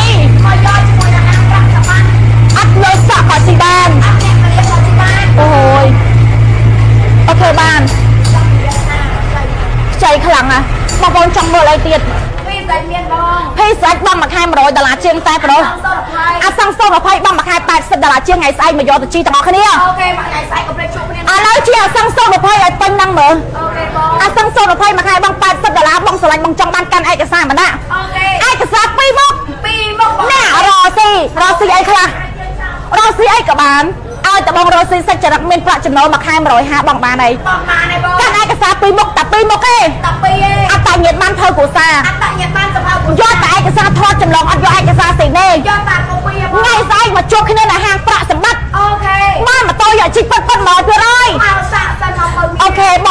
อัดเลยสะขอสีบ้านโอ้ยโอเคบ้านใจขลังอ่ะมาบอลจังเมื่อไรเตียดพี่สักบ้างมาแค่มาโดยตลาดเชียงใต้ปะโดอาสังโซ่กับไพ่บ้างมาแค่แปดสิบตลาดเชียงไงไซมายอตจีตะบอกแค่นี้โอเคมาไงไซกับเพลชูเนี่ยอาแล้วเชียร์สังโซ่กับไพ่ไอ้เป็นนั่งเหมืออาสังโซ่กับไพ่มาแค่บ้างแปดสิบตลาดบ้างสลายบ้างจังบ้านกันไอ้กระซ่ามันน่ะไอ้กระซ่าปีมกปีมกน่ารอสิรอสิไอ้คลารอสิไอ้กับบานเอาแต่บางรอสิสัจจรักเมนประจำนวนมาแค่มาโดยห้าบังมาในกันไอ้กระซ่าปีมกแต่ปีมกเอ้แต่ปีเอ้อัตตาเงียบมันเท่ากูซ่าอัตตาเงียบมันจะเท่ากูยอดแต่ไอ้กระซ่าทอดจำลองอัดยอดไอ้กระซ่าสีเน่ยอดตาเขาปีไงไซมาจุกขึ้นในห้างประสมบัติโอเคบ้านมาโตอย่าชิดปั้นปั้นหมอเพื่อไรโอเค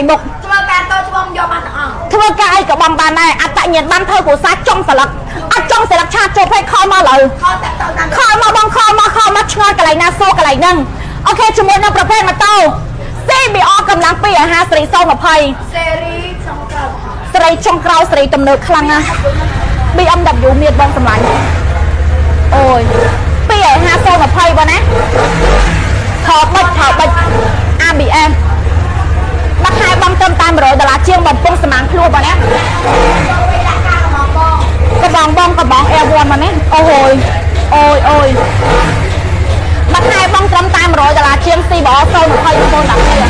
មុខធ្វើការតូចច្បងយកបានទាំងអស់ធ្វើការអីក៏បងបានដែរអត្តញ្ញាណបានធ្វើគ្រួសារចុងស្លឹកអត់ចុងស្លឹកឆាតចូលពេកខលមកលើខលតាក់តតាមខលមកបងខលមកខលមកឆ្ងល់កន្លែងណាសូកន្លែងហ្នឹងអូខេជាមួយនឹងប្រភេទម៉ូតូ ซี บี អ កម្លាំងពីរអាហារសេរីសូម20 សេរីក្នុងក្រៅសេរីចុងក្រោយសេរីទំនើបខ្លាំងណាស់ ប៊ី អឹម ដាប់យូ មានបងសម្លាញ់អូយពីរអាហារសូម20បងណាថតបិចថតបិច អា ប៊ី អេម បាត់ខែបងត្រឹមតែ100ដុល្លារជាងបំពង់ស្មានខ្លួនបងណាពេលដាក់ការកំងបងកបងបងកបង Air One មកនេះអូយអូយអូយបាត់ខែបងត្រឹមតែ100ដុល្លារជាង ស៊ី ប៊ី អ សូម20បងប្អូនដាក់គ្នា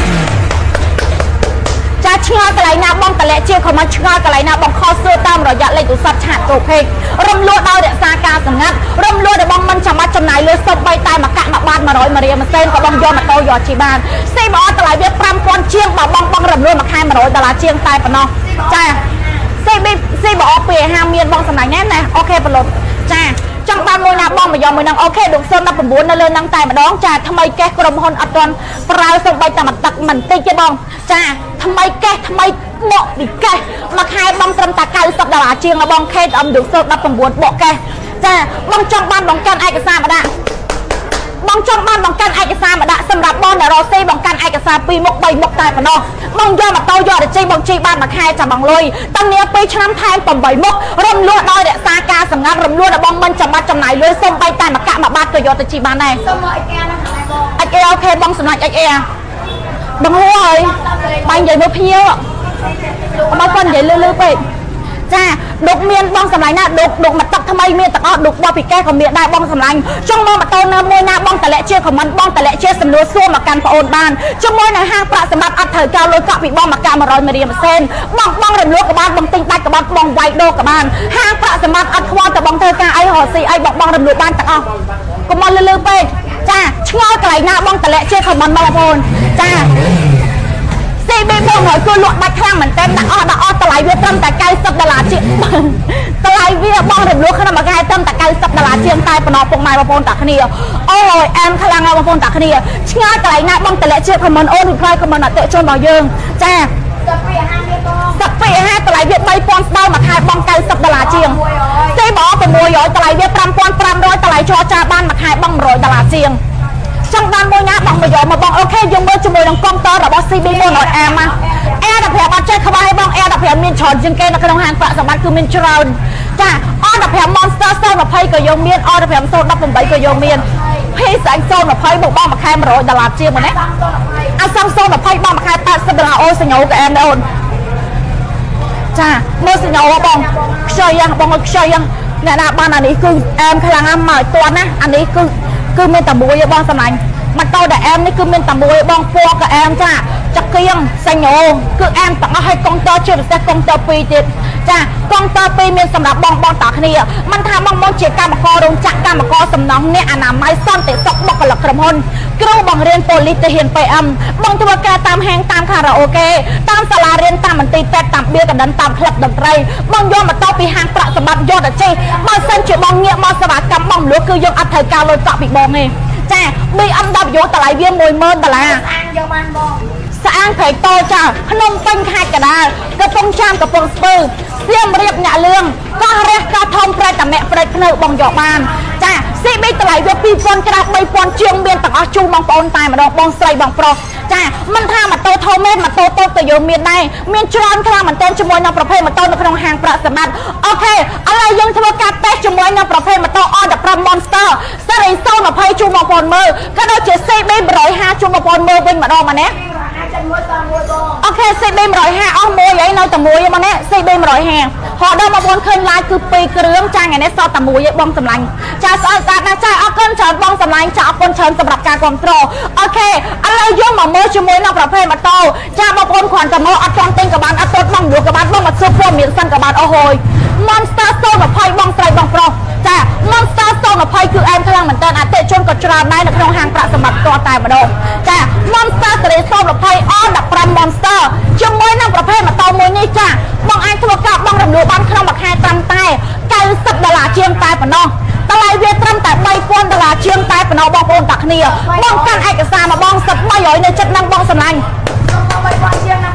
ចាឆ្ងល់កន្លែងណាបងតលាក់ជាខមមិនឆ្ងល់កន្លែងណាបងខលសួរតាមរយៈលេខទូរស័ព្ទឆាតចូលពេករំលួតដោយរក្សាការសម្ងាត់រំលួតរបស់មិនចាំបាច់ចំណាយលុយសុបបីតែមកកាក់មកបាត100មករៀលម៉ាស៊ីនក៏បងយកម៉ូតូយកជីបាន ស៊ី ប៊ី អ តម្លៃវា5000ជាងបើបងបងរំលួតមួយខែ100ដុល្លារជាងតែប៉ុណ្ណោះចា ซี ប៊ី ស៊ី ប៊ី អ ពីហាមានបងសម្លាញ់ណែណាអូខេប្រឡប់ចាចង់បានមួយណាបងមកយកមួយនឹងអូខេដុកស៊ុន19នៅលើនឹងតែម្ដងចាថ្មីកេះក្រុមហ៊ុនអត់ទាន់ប្រើសូម្បីតែមួយទឹកមិនតិចទេបងចាថ្មីកេះថ្មីបកពីកេះមួយខែបងត្រឹមតែ90ដុល្លារជាងបង ខេត អឹម ដុកស៊ុន19បកកេះចាបងចង់បានបងកាន់ឯកសារមកដាក់បងចង់បានបងកាន់ឯកសារមកដាក់សម្រាប់បងដែលរកស៊ីបងកាន់ឯកសារពីរមុខបីមុខតែប៉ុណ្ណោះបងយកម៉ូតូយកទៅជិះបងជិះបានមួយខែចាំបងលុយតាំងនេះពីឆ្នាំថែម8មុខរំលួតដោយរក្សាការសម្ងាត់រំលួតដល់បងមិនចាំបាច់ចំណាយលុយសុំបីតែមកកាក់មកបាត់ក៏យកទៅជិះបានដែរសុំមកអីគេណាខាងបងអិចអេអូខេបងសម្លាញ់អិចអេបងហួរហើយបាញ់និយាយមើលភៀវមកគាត់និយាយលឺលឺពេកចាដុកមានបងសម្លាញ់ណាដុកដុកមកទឹកថ្មីមានទាំងអស់ដុកបោះពីកែក៏មានដែរបងសម្លាញ់ចង់មកម៉ូតូណាមួយណាបងតលាក់ជាខមមិនបងតលាក់ជាសំណួរសួរមកកាន់ប្អូនបានជាមួយនៅហាងប្រាក់សម្បត្តិអត់ត្រូវការលុយកក់ពីបងមកកាក់100មករៀលម៉ាស៊ីនបងបងរំលោភក៏បានបងទិញដាច់ក៏បានបងវាយដូរក៏បានហាងប្រាក់សម្បត្តិអត់ខ្វល់តែបងធ្វើការអីរកស៊ីអីបងបងរំលោភបានទាំងអស់កុំមកលឺលឺពេកចាឆ្ងល់កន្លែងណាបងតលាក់ជាខមមិនបងប្អូនចា ซี ប៊ី បងហើយគឺលក់ដាច់ខ្លាំងមែនតើដាក់អស់ដាក់អស់តម្លៃវាត្រឹមតែ90ដុល្លារជាងតម្លៃវាបងរំលោះក្នុងមួយខែត្រឹមតែ90ដុល្លារជាងតែប៉ុណ្ណោះពុកម៉ែបងប្អូនតាគ្នាអូយអែមខ្លាំងណាស់បងប្អូនតាគ្នាឆ្ងាយកន្លែងណាបងតលាក់ជាខមមិនអូនរីផ្លាយខមមិនអតិជនរបស់យើងចាទឹកពីអាហារមានបងទឹកពីអាហារតម្លៃវា3000ស្ដើងមួយខែបង90ដុល្លារជាង ซี ប៊ី 600តម្លៃវា5500តម្លៃចរចាបានមួយខែបង100ដុល្លារជាងចង់បានមួយណាបងមកយកមកបងអូខេយើងមើលជាមួយនឹងកុំព្យូទ័ររបស់ ซี ប៊ី មួយអាម Air 15អត់ចេះខ្វះឲ្យបង Air 15មានច្រើនជាងគេនៅក្នុងហាងប្រាក់សម្បត្តិគឺមានច្រើនចា អ 15 Monster សូន20ក៏យើងមាន អ 15 សូន18ក៏យើងមាន ភីសាញ់សូន20បងបងមួយខែ100ដុល្លារជាងមកណាអាសងសូន20បងមួយខែ80ដុល្លារអូសញ្ញោក៏អែមដែរអូនចាមើលសញ្ញោបងខ្ចីយ៉ាងបងខ្ចីយ៉ាងអ្នកណាបានអានេះគឺអែមខ្លាំងណាស់មកឲ្យទាន់ណាអានេះគឺគឺមានតែមួយឯងបងសម្លាញ់ម៉ូតូដែលអែមនេះគឺមានតែមួយបងពណ៌ក៏អែមចាចាក់គៀងសញ្ញោគឺអែមទាំងអស់ឲ្យកុងទ័រជាពិសេសកុងទ័រពីរទៀតចាកុងទ័រពីរមានសម្រាប់បងបងតាគ្នាមិនថាបងបងជាកម្មកររោងចក្រកម្មករសំណង់អ្នកអនាម័យសន្តិសុខបុគ្គលិកក្រុមហ៊ុនគ្រូបង្រៀនប៉ូលីសទាហាន ពី អឹម បងធ្វើការតាមហាងតាមខារ៉ាអូខេតាមសាលារៀនតាមមន្ទីរពេទ្យតាមបៀកណ្ដឹងតាមក្លឹបតន្ត្រីបងយកម៉ូតូពីហាងប្រាក់សម្បត្តិយកទៅជិះបើសិនជាបងងាកមកសេវាកម្មបងលក់គឺយើងអត់ត្រូវការលុយកក់ពីបងទេចា ប៊ី អឹម ដាប់យូ តម្លៃវា10000ដុល្លារអានយកបានបងស្អាងព្រៃតូចាភ្នំពេញខេត្តកណ្ដាលកំពង់ចាមកំពង់ស្ពឺសៀមរាបអ្នកលឿងកោះរះកោះធំព្រៃតាមាក់ព្រៃភ្នៅបងយកបានចា ซี ប៊ី តម្លៃវា2000ក្រាស់3000ជាងមានទាំងអស់ជូនបងប្អូនតែម្ដងបងស្រីបងប្រុសចាមិនថាម៉ូតូធំទេម៉ូតូតូចក៏យើងមានដែរមានច្រើនខ្លាំងមែនទែនជាមួយនឹងប្រភេទម៉ូតូនៅក្នុងហាងប្រាក់សម្បត្តិអូខេឥឡូវយើងធ្វើការតេស្តជាមួយនឹងប្រភេទម៉ូតូ អ 15 Monster សេរីសូន20ជូនបងប្អូនមើលក៏ដូចជា ซี ប៊ី 150ជូនបងប្អូនមើលវិញម្ដងមកណាអូខេ ซี ប៊ី 150អស់មួយហើយនៅតែមួយឯងមកនេះ ซี ប៊ី 150ហោដល់បងប្អូនឃើញ live គឺពីរគ្រឿងចាថ្ងៃនេះសតតែមួយឯងបងសម្លាញ់ចាស្អើស្អាតណាស់ចាអរគុណច្រើនបងសម្លាញ់ចាអរគុណច្រើនសម្រាប់ការគ្រប់គ្រងអូខេឥឡូវយើងមកមើលជាមួយនឹងប្រភេទម៉ូតូចាបងប្អូនគ្រាន់តែមើលអត់ចង់ទិញក៏បានអត់ទិញបងលក់ក៏បានបងមកសួរព័ត៌មានសិនក៏បានអូហូយ Monster សូន20បងស្រីបងប្រុសចា Monster សូន20គឺអែមខ្លាំងមែនតើអតិថិជនក៏ច្រើនដែរនៅក្នុងហាងប្រាក់សម្បត្តិតតែម្ដងចា Monster សេរីសូន20 អ 15 Monster ជាមួយនឹងប្រភេទម៉ូតូមួយនេះចាបងអាចធ្វើការបងរំលោះបានក្នុងមួយខែត្រឹមតែ90ដុល្លារជាងតែប៉ុណ្ណោះតម្លៃវាត្រឹមតែ3000ដុល្លារជាងតែប៉ុណ្ណោះបងប្អូនតាគ្នាបងកាន់ឯកសារមកបងសិត300នៅចិត្តនឹងបងសម្លាញ់ 3000ជាងណា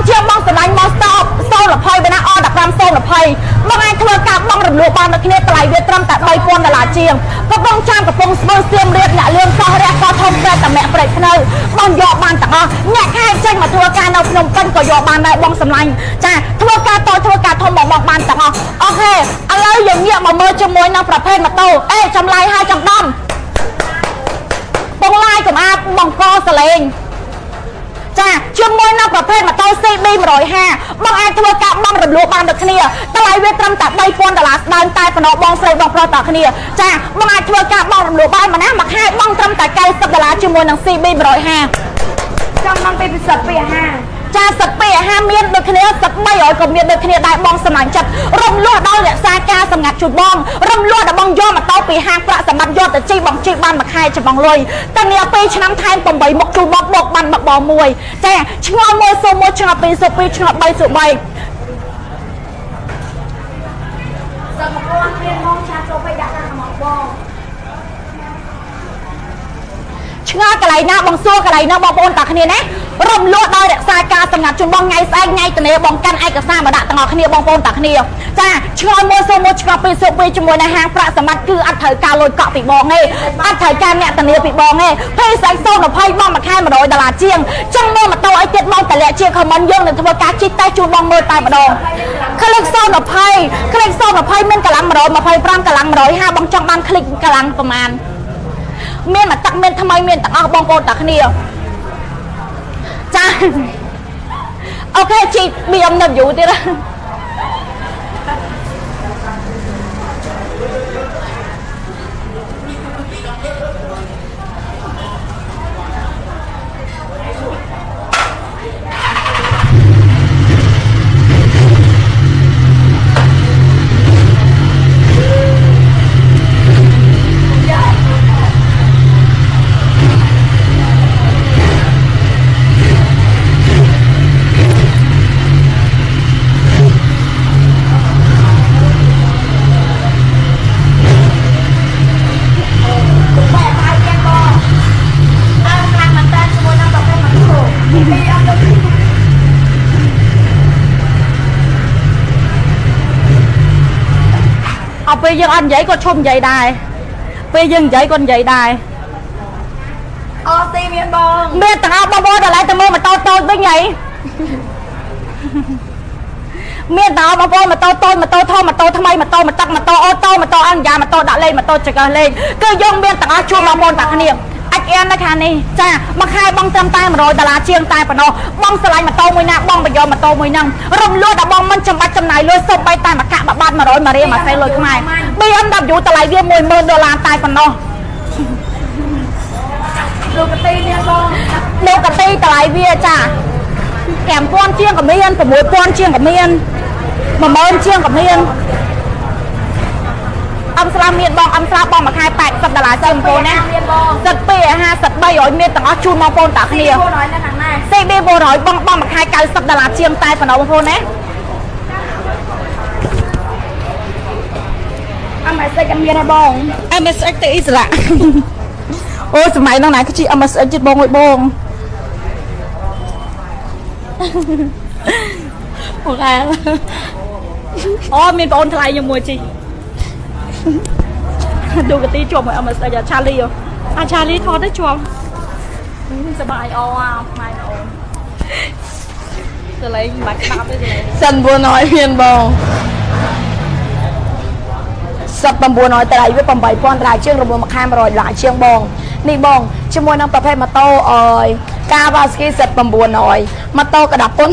ជាងបងសម្លាញ់មកស្តប់សូនលភ័យបណាអដប្រាំសូនលភ័យបងអាចធ្វើការបងរំលោភបានដូចគ្នាតម្លៃវាត្រឹមតែបីពាន់ដុល្លារជាងក៏បងចាំកំពុងស្មើសៀមរៀបអ្នកលឿនកោះរះកោះធំប្រែតម្លាក់ប្រេតភ្នៅបងយកបានទាំងអស់អ្នកខែចេញមកធ្វើការនៅភ្នំពេញក៏យកបានដែរបងសម្លាញ់ចាធ្វើការតូចធ្វើការធំបងបងបានទាំងអស់អូខេឥឡូវយើងងាកមកមើលជាមួយនឹងប្រភេទម៉ូតូអេចម្លៃហើយចំដំបងឡាយកុំអាបង្កសលេងចាជាមួយនឹងប្រភេទម៉ូតូ ซี บี một không haiបងអាចធ្វើការបងរំលោភបានដូចគ្នាតម្លៃវាត្រឹមតែបីពាន់ដុល្លារស្ដើងតែប៉ុណ្ណោះបងស្រីបងប្រុសតគ្នាចាបងអាចធ្វើការបងរំលោភបានម្នាក់មួយខែបងត្រឹមតែ九十ដុល្លារជាមួយនឹង ซี บี một không hai trong năm bị sập bị hà ចាសិតពីអាហារមានដូចគ្នាសិតបីរយក៏មានដូចគ្នាដែរបងសម្លាញ់ចិត្តរំលោះដល់រក្សាការសម្ងាត់ជូនបងរំលោះដល់បងយកម៉ូតូពីហាងប្រាក់សម្បត្តិយកទៅជីបងជីបានមួយខែច្បងលុយតានេះពីឆ្នាំថែមប្រាំបីមុខជូនបងបុកបានមកបងមួយចាឆ្ងល់មួយសូមួយឆ្ងល់ពីរសូពីរឆ្ងល់បីសូបី sập một con viên mong cha cho phải đặt ra một bò ឆ្ងល់កន្លែងណាបងសួរកន្លែងណាបងប្អូនតាគ្នាណារំលោះដល់រក្សាការសម្ងាត់ជូនបងថ្ងៃស្អែកថ្ងៃត្នេះបងកាន់ឯកសារមកដាក់ទាំងអស់គ្នាបងប្អូនតាគ្នាចាឆ្ងល់មួយសូមួយឆ្ងល់ពីរសូពីរជាមួយនៅហាងប្រាក់សម្បត្តិគឺអត់ត្រូវការលុយកក់ពីបងទេអត់ត្រូវការអ្នកធានាពីបងទេភេសែកសូន20បងមួយខែmột trămដុល្លារជាងចឹងមើលម៉ូតូឲ្យទៀតបងតម្លាក់ជាខមមិនយើងនឹងធ្វើការជីកតេស្តជូនបងមើលតែម្ដងคลิกសូន20คลิกសូន20មានកម្លាំងmột trăm hai mươi lămកម្លាំងmột trămห้าបងចង់បានคลิกកម្លាំងប្រមាណមានមកតាក់មានថ្មីមានទាំងអស់បងប្អូនតាគ្នាចាអូខេជីប៊ី เอ็ม ดับเบิลยู ទៀត ពេលយើងអត់និយាយគាត់ឈប់និយាយដែរពេលយើងនិយាយគាត់និយាយដែរអូទីមានបងមានទាំងអស់បងប្អូនដល់ហើយទៅមើលម៉ូតូតូចវិញហីមានទាំងអស់បងប្អូនម៉ូតូតូចម៉ូតូធំម៉ូតូថ្មីម៉ូតូម៉ូតុកម៉ូតូអូតូម៉ូតូអនុញ្ញាតម៉ូតូដាក់លេខម៉ូតូចង្កឹះលេខគឺយើងមានទាំងអស់ជួបបងប្អូនតាគ្នាអាចអៀននៅខាងនេះចាមួយខែបងត្រឹមតែmột trămដុល្លារជាងតែប៉ុណ្ណោះបងឆ្លាញ់ម៉ូតូមួយណាបងបញ្យកម៉ូតូមួយហ្នឹងរំលោះដល់បងមិនចាំបាច់ចំណាយលុយសូម្បីតែមួយកាក់មួយបាត់một trămមួយរៀលមួយសេលុយខ្មែរ ប៊ី เอ็ม ดับเบิลยู តម្លៃវាmột nghìnដុល្លារតែប៉ុណ្ណោះដូកាទីនេះបងដូកាទីតម្លៃវាចាប្រាំពាន់ជាងក៏មានប្រាំមួយពាន់ជាងក៏មានមួយម៉ឺនជាងក៏មានអំស្លាមមានបងអំស្លាបងមួយខែแปดสิบដុល្លារជាងបងប្អូនណាសិតពីห้าสิบបីរយមានទាំងអស់ជូនបងប្អូនតាគ្នា ซี บี một không khôngបងបងមួយខែ九十ដុល្លារជាងតែប៉ុណ្ណោះបងប្អូនណាអមសអិចមានហើយបងអមសអិចទៅអ៊ីស្រាអូសម័យហ្នឹងណាគឺជីអមសអិចជិតបងអើយបងអូខេអូមានបងអូនថ្លៃជាមួយជីដូកាទីជាប់មួយអមសអិចឆាលីអាឆាលីថតទៅជាប់សบายអូអាផ្នែកអូនសលេងបាច់ស្ដាប់ទេសលេងសិនbốn trămមានបងសិប900តម្លៃវាeightពាន់ដុល្លារជាងរំមួយខែmột trămដុល្លារជាងបងនេះបងជាមួយនឹងប្រភេទម៉ូតូអើយ Kawasaki សិប900ម៉ូតូកដាពុន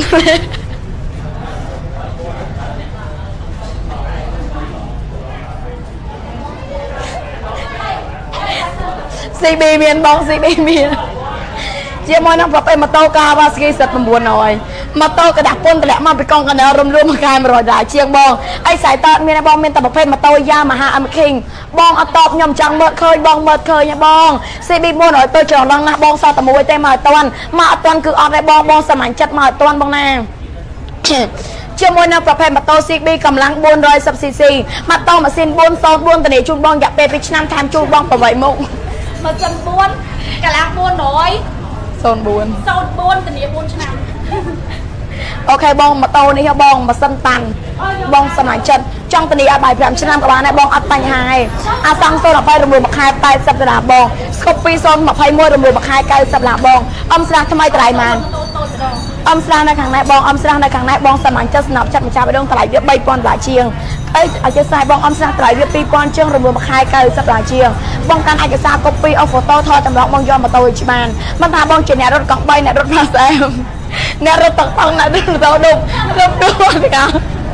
ซี บี មានបង ซี บี មានជាមួយនឹងប្រភេទម៉ូតូ Kawasaki សិប900ម៉ូតូកដាពុនតម្លាក់មកពីកងកណ្ដាលរំលួមមួយខែmột trămដុល្លារជាងបងអីស្អីតើមានបងមានតែប្រភេទម៉ូតូ Yamaha M King បងអត់តបខ្ញុំចង់មើលឃើញបងមើលឃើញហ៎បង ซี บี bốn trămទៅច្រឡំណាស់បងសតតែមួយទេមកអត់តាន់មកអត់តាន់គឺអត់ទេបងបងសម្លាញ់ចិត្តមកអត់តាន់បងណាជាមួយនឹងប្រភេទម៉ូតូ ซี บี កម្លាំងbốn trămស៊ី ซี ម៉ូតូម៉ាស៊ីនbốn không bốnធានាជូនបងរយៈពេលពីរឆ្នាំថែមជូនបងeightមុខម៉ាស៊ីនbốnកម្លាំងbốn trăm ศูนย์ bốn ศูนย์ bốnធានាbốnឆ្នាំអូខេបងម៉ូតូនេះបងម៉ាស៊ីនតាន់បងសមាជិកចង់ធានាឲ្យបាយប្រាំឆ្នាំក៏បានដែរបងអត់បញ្ហាទេអាសង់សូនអភ័យរំលោភមួយខែแปดสิบដុល្លារបងស្គប់ពីរសូនยี่สิบเอ็ดរំលោភមួយខែเก้าสิบដុល្លារបងអ៊ំស្រះថ្មីតម្លៃម៉ានអ៊ំស្រះនៅខាងណែបងអ៊ំស្រះនៅខាងណែបងសមាជិកស្នប់ចិត្តម្ចាស់បេដងតម្លៃវាបីពាន់ដុល្លារជាងអីអធិស្ឋានបងអ៊ំស្រះតម្លៃវាពីរពាន់ជាងរំលោភមួយខែเก้าสิบដុល្លារជាងបងកាន់ឯកសារ copy អូហ្វូតូថតចម្លងបងយកម៉ូតូឲ្យច្បាស់មិនថាបងជាអ្នករត់កង់បីអ្នករត់ម៉ាសែមអ្នករត់តង់តង់អ្នករត់ម៉ូតូដុំដុំដុំទៅកា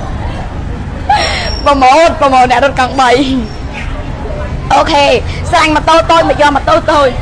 ប្រម៉ូតប្រម៉ូតអ្នករត់កង់បីអូខេស្រាញ់ម៉ូតូតូចមកយកម៉ូតូតូច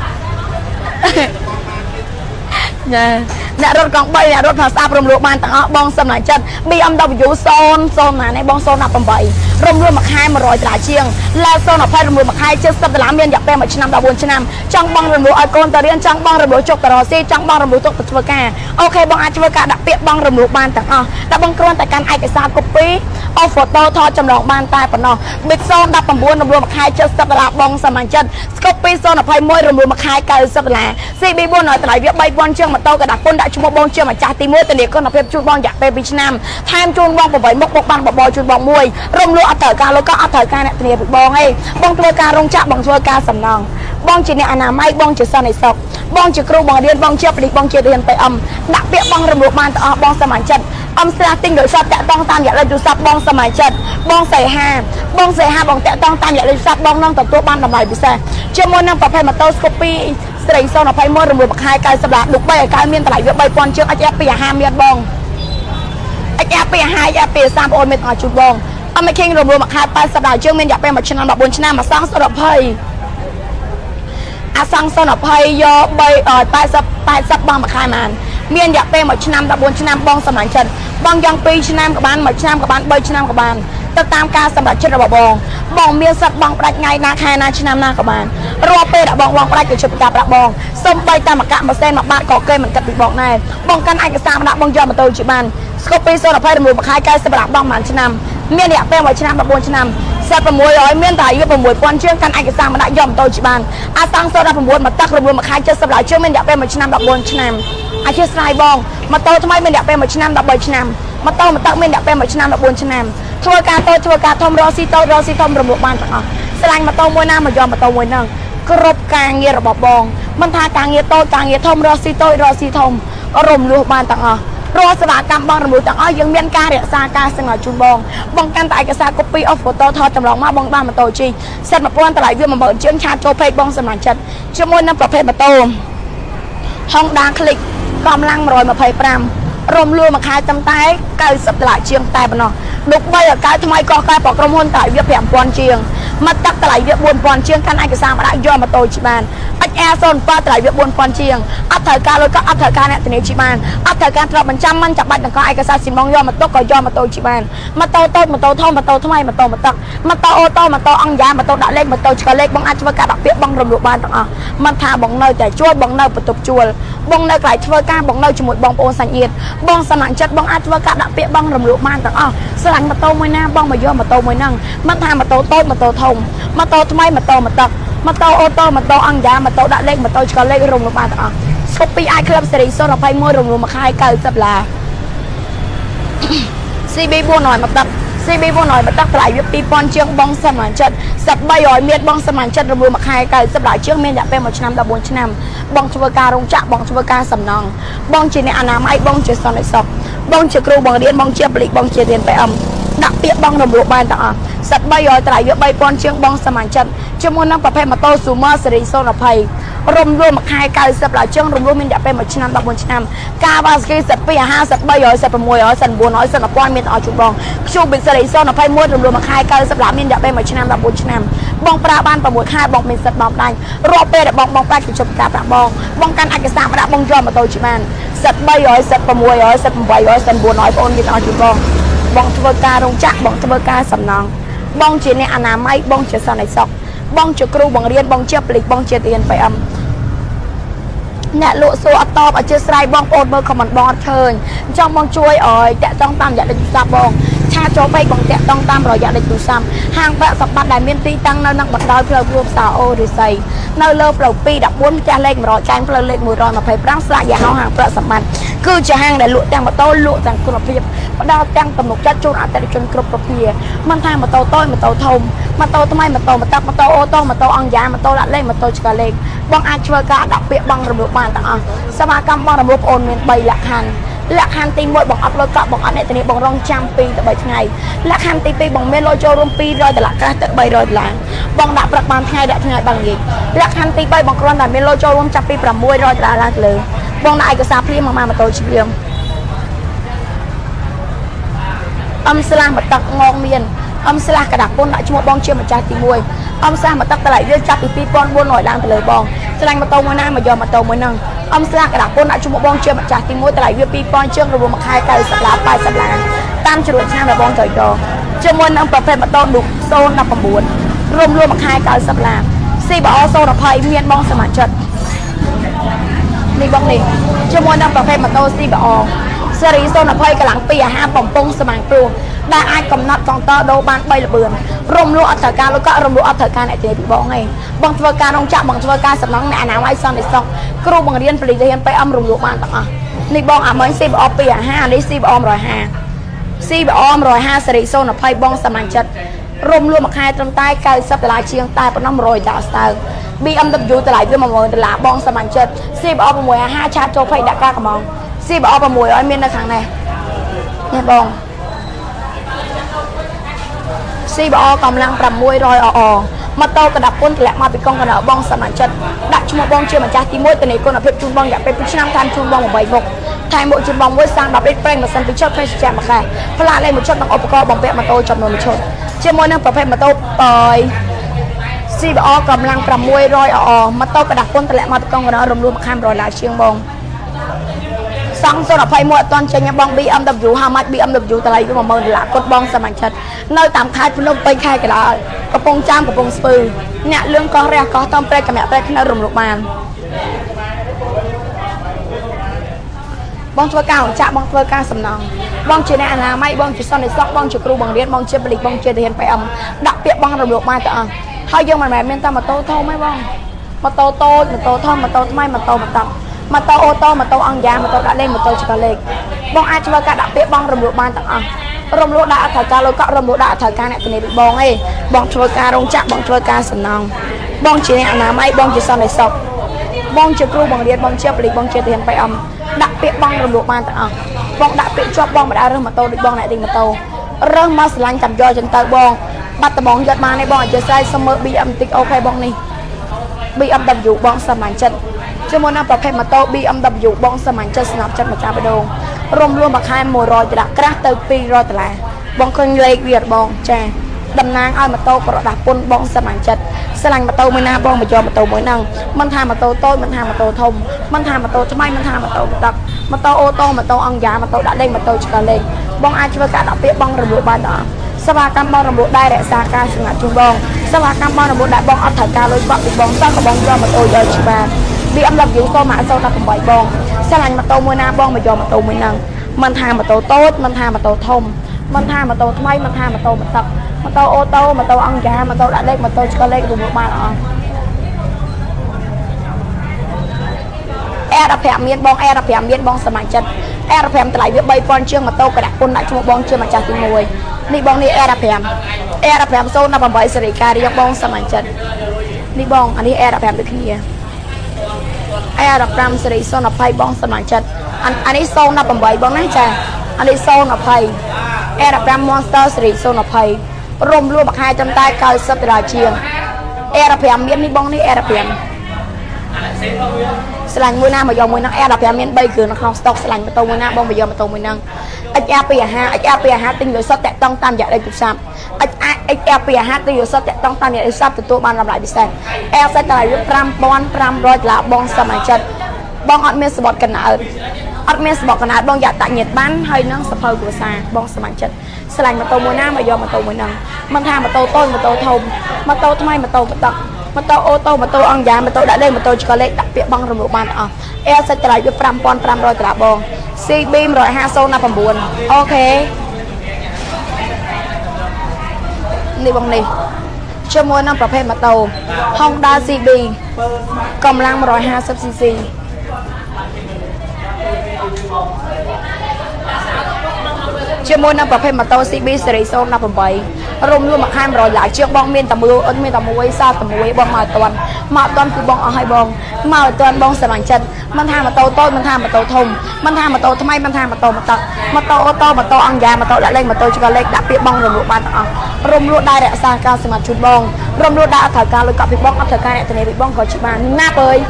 ញ៉ាអ្នករត់កង់បីអ្នករត់ផាសាប់រំលោភបានទាំងអស់បងសំណាញ់ចិត្ត B M W ศูนย์ ศูนย์ណានេះបងศูนย์ eightរំលោភមួយខែmột trămដុល្លារជាងឡាศูนย์ ยี่สิบរំលោភមួយខែเจ็ดสิบដុល្លារមានរយៈពេលមួយឆ្នាំ14ឆ្នាំចង់បងរំលោភឲ្យកូនទៅរៀនចង់បងរំលោភជុកតរស៊ីចង់បងរំលោភទុកទៅធ្វើការអូខេបងអាចធ្វើការដាក់ពាក្យបងរំលោភបានទាំងអស់តែបងគ្រាន់តែកាន់ឯកសារ copy អូហ្វូតូថតចម្លងបានតែប៉ុណ្ណោះ Big ศูนย์ สิบเก้ารំលោភមួយខែเจ็ดสิบដុល្លារបងសំណាញ់ចិត្ត Scoopy ศูนย์ ยี่สิบเอ็ดរំលោភមួយខែเก้าสิบដុល្លារ C B bốnឲ្យតម្លៃវាបីពាន់ជាងម៉ូតូក៏ដាក់ពុនដាក់ឈ្មោះបងជាម្ចាស់ទីមួយធានាគុណភាពជូនបងរយៈពេលពីរឆ្នាំថែមជូនបងeightមុខបុកបានបបោជូនបងមួយរំលោភអត់ត្រូវការលោកក៏អត់ត្រូវការអ្នកធានាពីបងឯងបងធ្វើការរោងចក្របងធ្វើការសំណងបងជាអ្នកអនាម័យបងជាសន្តិសុខបងជាគ្រូបងរៀនបងជាបលិបងជារៀនទៅអឹមដាក់ពាក្យបងរំលោភបានទាំងអស់បងសមាជិកអឹមស្រាទិញដោយសារតាក់តងតាមរយៈលេខទូរស័ព្ទបងសមាជិកបងសៃហាបងសៃហាបងតាក់តងតាមរយៈលេខទូរស័ព្ទបងនឹងទទួលបានតម្លៃពិសេសជាមួយនឹងប្រភេទម៉ូតូ Scoopy ស្រីศูนย์ ยี่สิบเอ็ดរំលោភមួយខែเก้าสิบដុល្លារលោកបីឲ្យកើតមានតម្លៃវាបីពាន់ជាងអាចពីអាហារមានបងអាចពីអាហារអាចពីសាមអូនមានអត់ជូនបងអត់មិនខេងរំលោភមួយខែแปดสิบដុល្លារជាងមានរយៈពេលមួយឆ្នាំ14ឆ្នាំអាសងศูนย์ ยี่สิบអាសងศูนย์ ยี่สิบយកបីแปดสิบ แปดสิบបងមួយខែបានមានរយៈពេលមួយឆ្នាំ14ឆ្នាំបងសម្រាប់ចិត្តបងយ៉ាងពីរឆ្នាំក៏បានមួយឆ្នាំក៏បានបីឆ្នាំក៏បានទៅតាមការសម្រេចចិត្តរបស់បងបងមានសិទ្ធបងផ្ដាច់ថ្ងៃណាខែណាឆ្នាំណាក៏បានរាល់ពេលដែលបងបងផ្ដាច់ក៏ជិបការប្រាក់បងសូម្បីតែមកកាក់ម៉ាស៊ីនមួយបាតក៏គេមិនគិតពីបងដែរបងកាន់ឯកសារមកដាក់បងយកម៉ូតូជាបាន Scoopy ศูนย์ ยี่สิบរំលោភមួយខែเก้าสิบដុល្លារបងមួយឆ្នាំមានរយៈពេលមួយឆ្នាំ14ឆ្នាំសិប600មានតែវា6ពាន់ជាងកាន់ឯកសារមកដាក់យកម៉ូតូជាបានអាសងศูนย์ ยี่สิบเก้าមកតាក់រំលោភមួយខែเจ็ดสิบដុល្លារជាងមានរយៈពេលមួយឆ្នាំ14ឆ្នាំអធិស្ឋានបងម៉ូតូថ្មីមានរយៈពេលមួយឆ្នាំ13ឆ្នាំម៉ូតូមកតាក់មានរយៈពេលមួយឆ្នាំ14ឆ្នាំធ្វើការតូចធ្វើការធំរកស៊ីតូចរកស៊ីធំរំលោភបានទាំងអស់ស្រឡាញ់ម៉ូតូមួយណាមកយកម៉ូតូមួយហ្នឹងគ្រប់ការងាររបស់បងមិនថាការងារតូចការងារធំរកស៊ីតូចរកស៊ីធំរំលោភបានទាំងអស់រាល់សេវាកម្មបងរំលោភទាំងអស់យើងមានការរក្សាការសង្កត់ជូនបងបងកាន់តែឯកសារ copy of photo ថតចម្លងមកបងបានម៉ូតូជីសិតមួយពាន់តម្លៃវាមួយម៉ឺនជាងឆាតចូលពេកបងសម្រាប់ចិត្តជាមួយនឹងប្រភេទម៉ូតូ Honda Click កម្លាំងone twenty-fiveរំលោភមួយខែត្រឹមតែเก้าสิบដុល្លារជាងតែប៉ុណ្ណោះលោកបីឲ្យកៅថ្មីកោះកែប្រក្រុមហ៊ុនតម្លៃវាfive thousandជាងមកតាក់តម្លៃវាfour thousandជាងកាន់ឯកសារមកដាក់យកម៉ូតូជីបាន H R ศูนย์ eightតម្លៃវាfour thousandជាងអត់ត្រូវការលុយក៏អត់ត្រូវការអ្នកធានាជីបានអត់ត្រូវការទ្រព្យបញ្ចាំមិនចាំបាច់នឹងកឯកសារស៊ីម៉ងយកម៉ូតូក៏យកម៉ូតូជីបានម៉ូតូតូចម៉ូតូធំម៉ូតូថ្មីម៉ូតូម៉ូតឹកម៉ូតូអូតូម៉ូតូអង្គយ៉ាម៉ូតូដាក់លេខម៉ូតូឆ្កលេខបងអាចធ្វើការដាក់ពាក្យបងរំលោភបានទាំងអស់មិនថាបងនៅតែជួលបងនៅបន្ទប់ជួលបងនៅកន្លែងធ្វើការបងនៅជាមួយបងប្អូនសាច់ញាតិបងសមាជិកបងអាចធ្វើការដាក់ពាក្យបងរំលោភបានទាំងអស់ស្រឡាញ់ម៉ូតូមួយណាបងមកយកម៉ូតូមួយហ្នឹងមិនថាម៉ូតូតូចម៉ូតូធំម៉ូតូថ្មីម៉ូតូម៉ូតឹកម៉ូតូអូតូម៉ូតូអង្គយ៉ាម៉ូតូដាក់លេខម៉ូតូឆ្កលេខរំលោភបានទាំងអស់ Scoopy អាចក្លឹបសេរីศูนย์ ยี่สิบเอ็ดរំលោភមួយខែเก้าสิบដុល្លារ C B fourหน่อยមកតាក់ C B fourหน่อยមកតាក់តម្លៃវាtwo thousandជាងបងសមាជិកសិបបីរយមានបងសមាជិករំលោភមួយខែเก้าสิบដុល្លារជាងមានរយៈពេលមួយឆ្នាំfourteenឆ្នាំបងធ្វើការរោងចក្របងធ្វើការសំណង់បងជាអ្នកអនាម័យបងជាសន្តិសុខបងជាគ្រូបងរៀនបងជាបលិបងជារៀន P M ដាក់ពាក្យបងរំលោភបានទាំងអស់សិតបីរយតម្លៃវាthree thousandជាងបងសមាជិកជាមួយនឹងប្រភេទម៉ូតូ Sumer សេរីศูนย์ ยี่สิบរំលោភមួយខែเก้าสิบដុល្លារជាងរំលោភមានរយៈពេលមួយឆ្នាំfourteenឆ្នាំការវ៉ាស្គីសិតtwo fiftyសិតthree hundredសិតsix hundredសិតfour hundredសិតone thousandមានអស់ជូនបងខ្ជុំប៊ីសេរីศูนย์ ยี่สิบเอ็ดរំលោភមួយខែเก้าสิบដុល្លារមានរយៈពេលមួយឆ្នាំfourteenឆ្នាំបងប្រើបានsixខែបងមានសិតបងដាច់រាល់ពេលដែលបងបងប្រាច់ខ្ជុំការប្រាក់បងបងកាន់ឯកសារមកដាក់បងយកម៉ូតូជាបានសិតthree hundredសិតsix hundredសិតeight hundredសិតfour hundredបងមានអស់ជូនបងបងធ្វើការរោងចក្របងធ្វើការសំណង់បងជាអ្នកអនាម័យបងជាសន្តិសុខបងជាគ្រូបងរៀនបងជាបលិបងជារៀន P M អ្នកលក់សួរអត់តបអធិស្ឋានបងប្អូនមើលខមមិនបងអត់ឃើញអញ្ចឹងបងជួយឲ្យតាក់តងតាមរយៈលេខទូរស័ព្ទបងឆាចូលពេកបងតាក់តងតាមរយៈលេខទូរស័ព្ទហាងប្រាក់សម្បត្តិដែលមានទីតាំងនៅនឹងបណ្ដោយផ្លូវរួមផ្សារអូរិស័យនៅលើផ្លូវtwo fourteenផ្ទះលេខone hundredចាញ់ផ្លូវលេខone twenty-fiveស្លាកយ៉ាហោហាងប្រាក់សម្បត្តិគឺជាហាងដែលលក់ទាំងម៉ូតូលក់ទាំងគុណភាពផ្ដល់ទាំងទំនុកចិត្តជូនអតិថិជនគ្រប់ប្រភេទមិនថាម៉ូតូតូចម៉ូតូធំម៉ូតូថ្មីម៉ូតូម៉ូតូម៉ូតូអូតូម៉ូតូអង្គយ៉ាម៉ូតូដាក់លេខម៉ូតូឆ្កលេខបងអាចធ្វើការដាក់ពាក្យបងរំលោភបានទាំងអស់សមាកម្មបងរំលោភបងមានបីលក្ខខណ្ឌលក្ខខណ្ឌទីមួយបងអត់លុយកក់បងអត់អ្នកធានាបងរងចាំពីរទៅបីថ្ងៃលក្ខខណ្ឌទីពីរបងមានលុយចូលរួមពីររយដុល្លារក្រាស់ទៅបីរយដុល្លារបងដាក់ព្រឹកបានថ្ងៃដាក់ថ្ងៃបានងាយលក្ខខណ្ឌទីបីបងគ្រាន់តែមានលុយចូលរួមចាប់ពីប្រាំមួយរយដុល្លារឡើងទៅលើបងដាក់ឯកសារភ្លាមមកម៉ូតូជ្រាមអំស្លាស់មកទឹកងងមានអំស្លាស់កដាពុនដាក់ឈ្មោះបងជាម្ចាស់ទីមួយអំស្លាស់មកទឹកតម្លៃវាចាប់ពីពីរពាន់បួនរយឡើងទៅលើបងឆ្លាញ់ម៉ូតូមួយណាមកយកម៉ូតូមួយហ្នឹងអំស្លាស់កដាពុនដាក់ឈ្មោះបងជាម្ចាស់ទីមួយតម្លៃវាពីរពាន់ជើងរវល់មួយខែកៅសិបឡានប៉ែតសិបឡានតាមជ្រួតឆ្នាំរបស់បងត្រូវយកជាមួយនឹងប្រភេទម៉ូតូឌុកសូនដប់៩រួមរួមមួយខែកៅសិបឡាន ស៊ី បអ សូនยี่สิบមានបងសមាជិកនេះបងនេះជាមួយនឹងប្រភេទម៉ូតូ ស៊ី បអ សេរីសូនยี่สิบកម្លាំងពីអាហារបំពង់ស្មាំងព្រោះដែលអាចកំណត់កងតដូរបានបីល្បឿនរំលោះអត់ត្រូវការលុយកក់រំលោះអត់ត្រូវការអ្នកទេពីបងឯងបងធ្វើការរងចាក់បងធ្វើការសំណងអ្នកអនាម័យសន្តិសុខគ្រូបង្រៀនពលិធានไปអមរំលោះបានទាំងអស់នេះបងអាមិញ ស៊ី បអ ពីអាហារនេះ ស៊ី បអ មួយរយห้า ស៊ី បអ មួយរយห้าសេរីសូនยี่สิบបងសមាជិករំលោះមួយខែត្រឹមតែเก้าสิบដុល្លារជាងតែប៉ុណ្ណោះមួយរយដុល្លារស្ទើរ ប៊ី អឹម ដបលយូ តម្លៃវាmột nghìnដុល្លារបងសមាជិក ស៊ី បអ หกห้าឆាតចូលភ័យដាក់ការកំង ស៊ី បអ หกร้อยមាននៅខាងនេះនេះបង ស៊ី បអ កម្លាំងប្រាំមួយរយអអម៉ូតូកដាពុនតម្លាក់មកពីកងកណ្ដាលបងសមាជិកដាក់ឈ្មោះបងជាម្ចាស់ទីមួយទៅនៃគុណភាពជូនបងរយៈពេលពីរឆ្នាំតាមជូនបងeightមុខថែមមួយជូនបងមួយសាំងដប់លីត្រប្រេងម៉ាស៊ីនពីរឈុតផ្សេងជាមួយខែផ្លាកលេខមួយឈុតនិងឧបករណ៍បំពាក់ម៉ូតូចំនួនមួយឈុតជាមួយនឹងប្រភេទម៉ូតូបើយ ស៊ី បអ កម្លាំងប្រាំមួយរយអអម៉ូតូកដាពុនតម្លាក់មកពីកងកណ្ដាលរំលោះមួយខែមួយរយដុល្លារជាងបងសង់សូនยี่สิบមួយអត់ទាន់ចេញបង ប៊ី អឹម ដបលយូ how much ប៊ី អឹម ដបលយូ តម្លៃវាmột nghìnដុល្លារគាត់បងសមាជិកនៅតាមខេត្តភ្នំពេញខេត្តកណ្ដាលកំពង់ចាមកំពង់ស្ពឺអ្នកលឿងកោះរះកោះតំព្រែកកម្រាក់ព្រែកនៅរំលោភបានបងធ្វើការចាក់បងធ្វើការសំណងបងជាអ្នកអនាម័យបងជាសន្តិសុខបងជាគ្រូបង្រៀនបងជាប៉ូលីសបងជាទាហាន PM ដាក់ពាក្យបងរំលោភបានទាំងអស់ហើយយើងមិនមែនមានតែម៉ូតូធំទេបងម៉ូតូតូចម៉ូតូធំម៉ូតូថ្មីម៉ូតូម៉ូតូម៉ូតូអូតូម៉ូតូអង្គយ៉ាម៉ូតូដាក់លេខម៉ូតូឆ្កលេខបងអាចធ្វើការដាក់ពាក្យបងរំលោភបានទាំងអស់រំលោភដាក់អត់ត្រូវការលុយកក់រំលោភដាក់អត់ត្រូវការអ្នកធានាពីបងឯងបងធ្វើការរោងចក្របងធ្វើការសំណងបងជាអ្នកអនាម័យបងជាសន្តិសុខបងជាគ្រូបង្រៀនបងជាប៉ូលីសបងជាទាហាន PM ដាក់ពាក្យបងរំលោភបានទាំងអស់បងដាក់ពាក្យជាប់បងមិនដើររើសម៉ូតូដូចបងអ្នកទិញម៉ូតូរើសមកស្រឡាញ់តាមយកចឹងទៅបងបាត់ដំបងយកបានទេបងអធិស្ឋានសុំមើល ប៊ី អឹម តិចអូខេបងនេះ ប៊ី អឹម ដបលយូ បងសមាជិកជាមួយនឹងប្រភេទម៉ូតូ ប៊ី អឹម ដបលយូ បងសមាជិកស្នាប់ចិត្តម្ចាស់បេះដូងរំលោះមួយខែមួយរយដុល្លារក្រាស់ទៅពីររយដុល្លារបងឃើញលេខវាបងចាតំណាងឲ្យម៉ូតូក្រដាស់ពុនបងសមាជិកស្រឡាញ់ម៉ូតូមួយណាបងមកយកម៉ូតូមួយហ្នឹងមិនថាម៉ូតូតូចមិនថាម៉ូតូធំមិនថាម៉ូតូថ្មីមិនថាម៉ូតូដឹកម៉ូតូអូតូម៉ូតូអង្គយ៉ាម៉ូតូដាក់លេខម៉ូតូឆ្កលេខបងអាចធ្វើការដាក់ពាក្យបងរំលោះបានដល់សមាកម្មបងរំលោះដែររក្សាការសម្ងាត់ជូនបងសមាកម្មបងរំលោះដែរបងអត់ត្រូវការលុយបាក់ពីបងសោះក៏បងយកម៉ូតូយកច្បាស់ ប៊ី អឹម ដបលយូ សូមមកសូនยี่สิบแปดបងស្រឡាញ់ម៉ូតូមួយណាបងមកយកម៉ូតូមួយហ្នឹងមិនថាម៉ូតូតូចមិនថាម៉ូតូធំមិនថាម៉ូតូថ្មីមិនថាម៉ូតូបន្ទឹកម៉ូតូអូតូម៉ូតូអង្គយ៉ាម៉ូតូដាក់លេខម៉ូតូឆ្កលេខរំលោះបានអស់ R 15មានបង R 15មានបងសមាជិក R 15តម្លៃវាបីពាន់ជាងម៉ូតូកដាក់ពុនដាក់ឈ្មោះបងជាម្ចាស់ទីមួយនេះបងនេះ R 5 R 5 សូនยี่สิบแปดសេរីការៀងបងសមាជិកនេះបងអានេះ R 5ដូចគ្នា R 5សេរីសូនยี่สิบបងសមាជិកអានេះសូនยี่สิบแปดបងណាចាអានេះសូនยี่สิบ R 5 Monster សេរីសូនยี่สิบរំលោះមួយខែចំតែเก้าสิบដុល្លារជាង R 5មាននេះបងនេះ R 5ស្លាញ់មួយណាមកយកមួយហ្នឹង R 15មានបីគ្រឿងនៅក្នុងស្តុកស្លាញ់ម៉ូតូមួយណាបងមកយកម៉ូតូមួយហ្នឹង เอ็ก อาร์ ពីអាហារ เอ็ก អាร์ ពីអាហារទិញលុយសុទ្ធតាក់តងតាមរយៈលេខទូរស័ព្ទ เอ็ก អាร์ ពីអាហារទិញលុយសុទ្ធតាក់តងតាមរយៈលេខទូរស័ព្ទទទួលបានតម្លៃពិសេស R សេតតម្លៃវាfive thousand five hundredដុល្លារបងសមាជិកបងអត់មានសបត់កណ្ដាលអត់មានសបត់កណ្ដាលបងយកតាក់ញៀតបានហើយនឹងសភៅគ្រួសារបងសមាជិកស្លាញ់ម៉ូតូមួយណាមកយកម៉ូតូមួយហ្នឹងមិនថាម៉ូតូតូចម៉ូតូធំម៉ូតូថ្មីម៉ូតូបន្ទឹកម៉ូតូអូតូម៉ូតូអង្គយ៉ាម៉ូតូដាក់លេខម៉ូតូឆ្កលេខដាក់ពាក្យបងរំលោភបានទាំងអស់ R សេតតម្លៃវាfive thousand five hundredដុល្លារបង C B one fiftyยี่สิบnineអូខេនេះបងនេះជាមួយនឹងប្រភេទម៉ូតូ Honda ซี บี កម្លាំងone fiftyស៊ីស៊ីជាមួយនឹងប្រភេទម៉ូតូ ซี บี Series ศูนย์ tám រួមរួមមកខែមរយឡាជាងបងមានតែមួយអត់មានតែមួយសតតែមួយបងមកអត់តាន់មកអត់តាន់គឺបងអស់ឲ្យបងមកអត់តាន់បងស្រឡាញ់ចិត្តមិនថាម៉ូតូតូចមិនថាម៉ូតូធំមិនថាម៉ូតូថ្មីមិនថាម៉ូតូម៉ូតូម៉ូតូអូតូម៉ូតូអង្គយ៉ាម៉ូតូដាក់លេខម៉ូតូចកលេខដាក់ពាក្យបងរំលោះបានទាំងអស់រំលោះដែររក្សាការសម្រាប់ជូនបងរំលោះដែរអត់ត្រូវការលុយកប់ពីបងអត់ត្រូវការអ្នកធានាពីបងក៏ជាបានណាប់អើយ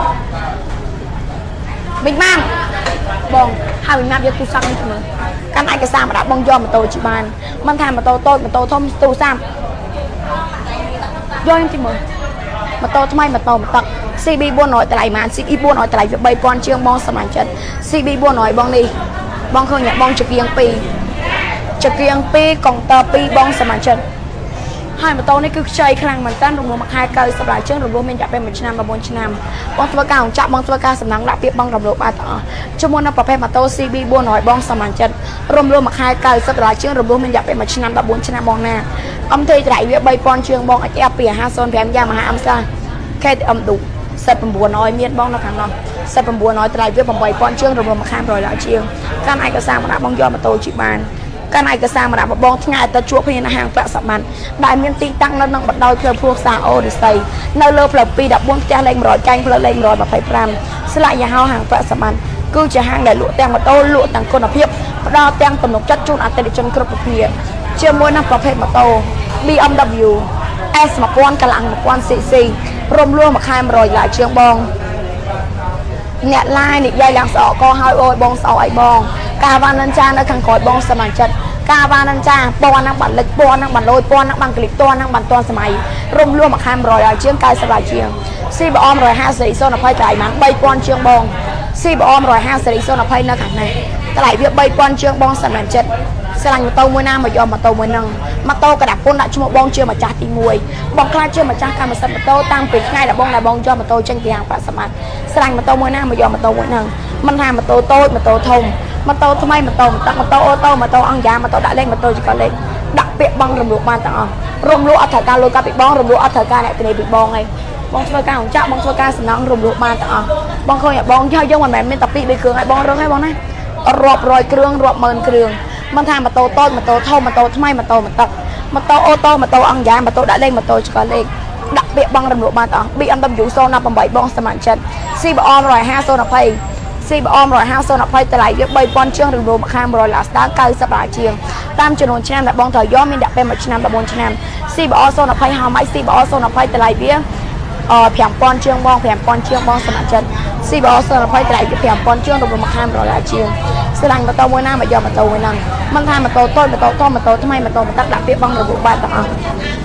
មិញបានបងហើយណាប់យកទូរស័ព្ទនេះទៅមើលកាន់ឯកសារមកដាក់បងយកម៉ូតូជាបានមិនថាម៉ូតូតូចម៉ូតូធំទូរស័ព្ទយកនេះទៅមើលម៉ូតូថ្មីម៉ូតូម៉ូតូ ซี บี bốn trămតម្លៃម៉ាន ซี บี bốn trămតម្លៃវា ba nghìn ជាងបងសម្រាប់ចិត្ត ซี บี bốn trămបងនេះបងឃើញអ្នកបងចកៀងពីរចកៀងពីរកុងទ័រពីរបងសម្រាប់ចិត្តហើយម៉ូតូនេះគឺខ្ចីខ្លាំងមែនតើរំលោះមួយខែកៅសម្រាប់ជើងរំលោះមានរយៈពេលមួយឆ្នាំដល់បួនឆ្នាំបងធ្វើការអង្គចាក់បងធ្វើការសំណងដាក់ពាក្យបងរំលោះបានទាំងអស់ជាមួយនឹងប្រភេទម៉ូតូ ซี บี bốn trămបងសម្រាប់ចិត្តរំលោះមួយខែកៅសម្រាប់ជើងរំលោះមានរយៈពេលមួយឆ្នាំដល់បួនឆ្នាំបងណាអំទេត្រៃវា ba nghìn ជាងបងអាចអាប់ពី ห้าศูนย์ห้า យ៉ាមហាអំសា เค เอ็ม ឌូ សិប៩ មានបងនៅខាងនោះសិប៩ ត្រៃវា 八nghìn ជាងរំលោះមួយខែរយឡាជាងកាន់ឯកសារមកដាក់បងយកម៉ូតូជីបានកាន់ឯកសារមកដាក់បងថ្ងៃទៅជួបគ្នានៅហាងប្រាក់សម្បត្តិដែលមានទីតាំងនៅក្នុងបណ្ដោយផ្លូវភួសាអូរិស័យនៅលើផ្លូវពីរ ដប់បួនផ្ទះលេខmột trămកែងផ្លូវលេខmột trăm hai mươi lămស្លាកយ៉ាហោហាងប្រាក់សម្បត្តិគឺជាហាងដែលលក់ទាំងម៉ូតូលក់ទាំងគុណភាពផ្ដល់ទាំងទំនុកចិត្តជូនអតិថិជនគ្រប់ប្រភេទជាមួយនឹងប្រភេទម៉ូតូ บี เอ็ม ดับเบิลยู เอส một nghìn កម្លាំង một nghìn ซี ซี រំលោះមួយខែmột trămឡាជាងបងអ្នកឡាយនិយាយឡើងស្អកកហើយអូយបងស្អកអីបងកាវ៉ានិនចានៅខាងក្រោយបងសម្រាប់ចិត្តកាវ៉ានិនចាពណ៌នឹងបាត់លិចពណ៌នឹងបាត់លយពណ៌នឹងបាំងក្លីបពណ៌នឹងបាត់តសម័យរំលោះមួយខែmột trămឡាជាងកៅសម្រាប់ជាង ซี บี một trăm hai mươi សេរីศูนย์ยี่สิบត្រៃម៉ាន ba nghìn ជាងបង ซี บี một trăm hai mươi សេរីศูนย์ยี่สิบនៅខាងនេះតម្លៃវា ba nghìn ជាងបងសម្រាប់ចិត្តស្រឡាញ់ម៉ូតូមួយណាមកយកម៉ូតូមួយហ្នឹងម៉ូតូកដាក់ពុនដាក់ឈ្មោះបងជាម្ចាស់ទីមួយបងខ្លាចជាម្ចាស់កម្មសិទ្ធិម៉ូតូតាំងពីថ្ងៃដែលបងដែលបងយកម៉ូតូចេញពីហាងប្រាក់សម្បត្តិស្រឡាញ់ម៉ូតូមួយណាមកយកម៉ូតូមួយហ្នឹងមិនថាម៉ូតូតូចម៉ូតូធំម៉ូតូថ្មីម៉ូតូម៉ូតូម៉ូតូអូតូម៉ូតូអង្គយ៉ាម៉ូតូដាក់លេខម៉ូតូចកលេខដាក់ពាក្យបងរំលោះបានទាំងអស់រំលោះអត់ត្រូវការលុយកាប់ពីបងរំលោះអត់ត្រូវការអ្នកធានាពីបងឯងបងធ្វើការអង្គចាក់បងធ្វើការសំណងរំលោះបានទាំងអស់បងឃើញបងយកយកមិនមែនមានតែពីរបីគ្រឿងឲ្យបងរឹងឲ្យបងណារាប់រយគ្រឿងរាប់ម៉ឺនគ្រឿងមិនថាម៉ូតូតូចម៉ូតូធំម៉ូតូថ្មីម៉ូតូម៉ូតូម៉ូតូអូតូម៉ូតូអង្គយ៉ាម៉ូតូដាក់លេខម៉ូតូចកលេខដាក់ពាក្យបងរំលោះបានទាំងអស់ บี เอ็ม ดับเบิลยู ศูนย์ tám បងសម្រាប់ចិត្ត ซี บี một trăm hai mươi ศูนย์ยี่สิบ ซี บี một trăm hai mươi ศูนย์ยี่สิบតម្លៃវា ba nghìn ជាងរំលោះមួយខែmột trămឡាស្តាកៅសប្តាហ៍ជាងតាមចំនួនឆ្នាំដែលបងត្រូវយកមានដាក់ពេលមួយឆ្នាំដល់បួនឆ្នាំ ซี บี ศูนย์ยี่สิบ how much ซี บี ศูนย์ยี่สิบតម្លៃវាអឺfive nghìn ជាងបងfive nghìn ជាងបងសម្រាប់ចិត្ត ซี บี ศูนย์ยี่สิบតម្លៃវាfive nghìn ជាងរំលោះមួយខែmột trămឡាជាងស្រឡាញ់ម៉ូតូមួយណាមកយកម៉ូតូមួយហ្នឹងមិនថាម៉ូតូតូចម៉ូតូធំម៉ូតូថ្មីម៉ូតូម៉ូតូដាក់ពាក្យបងរំលោះបានទាំងអស់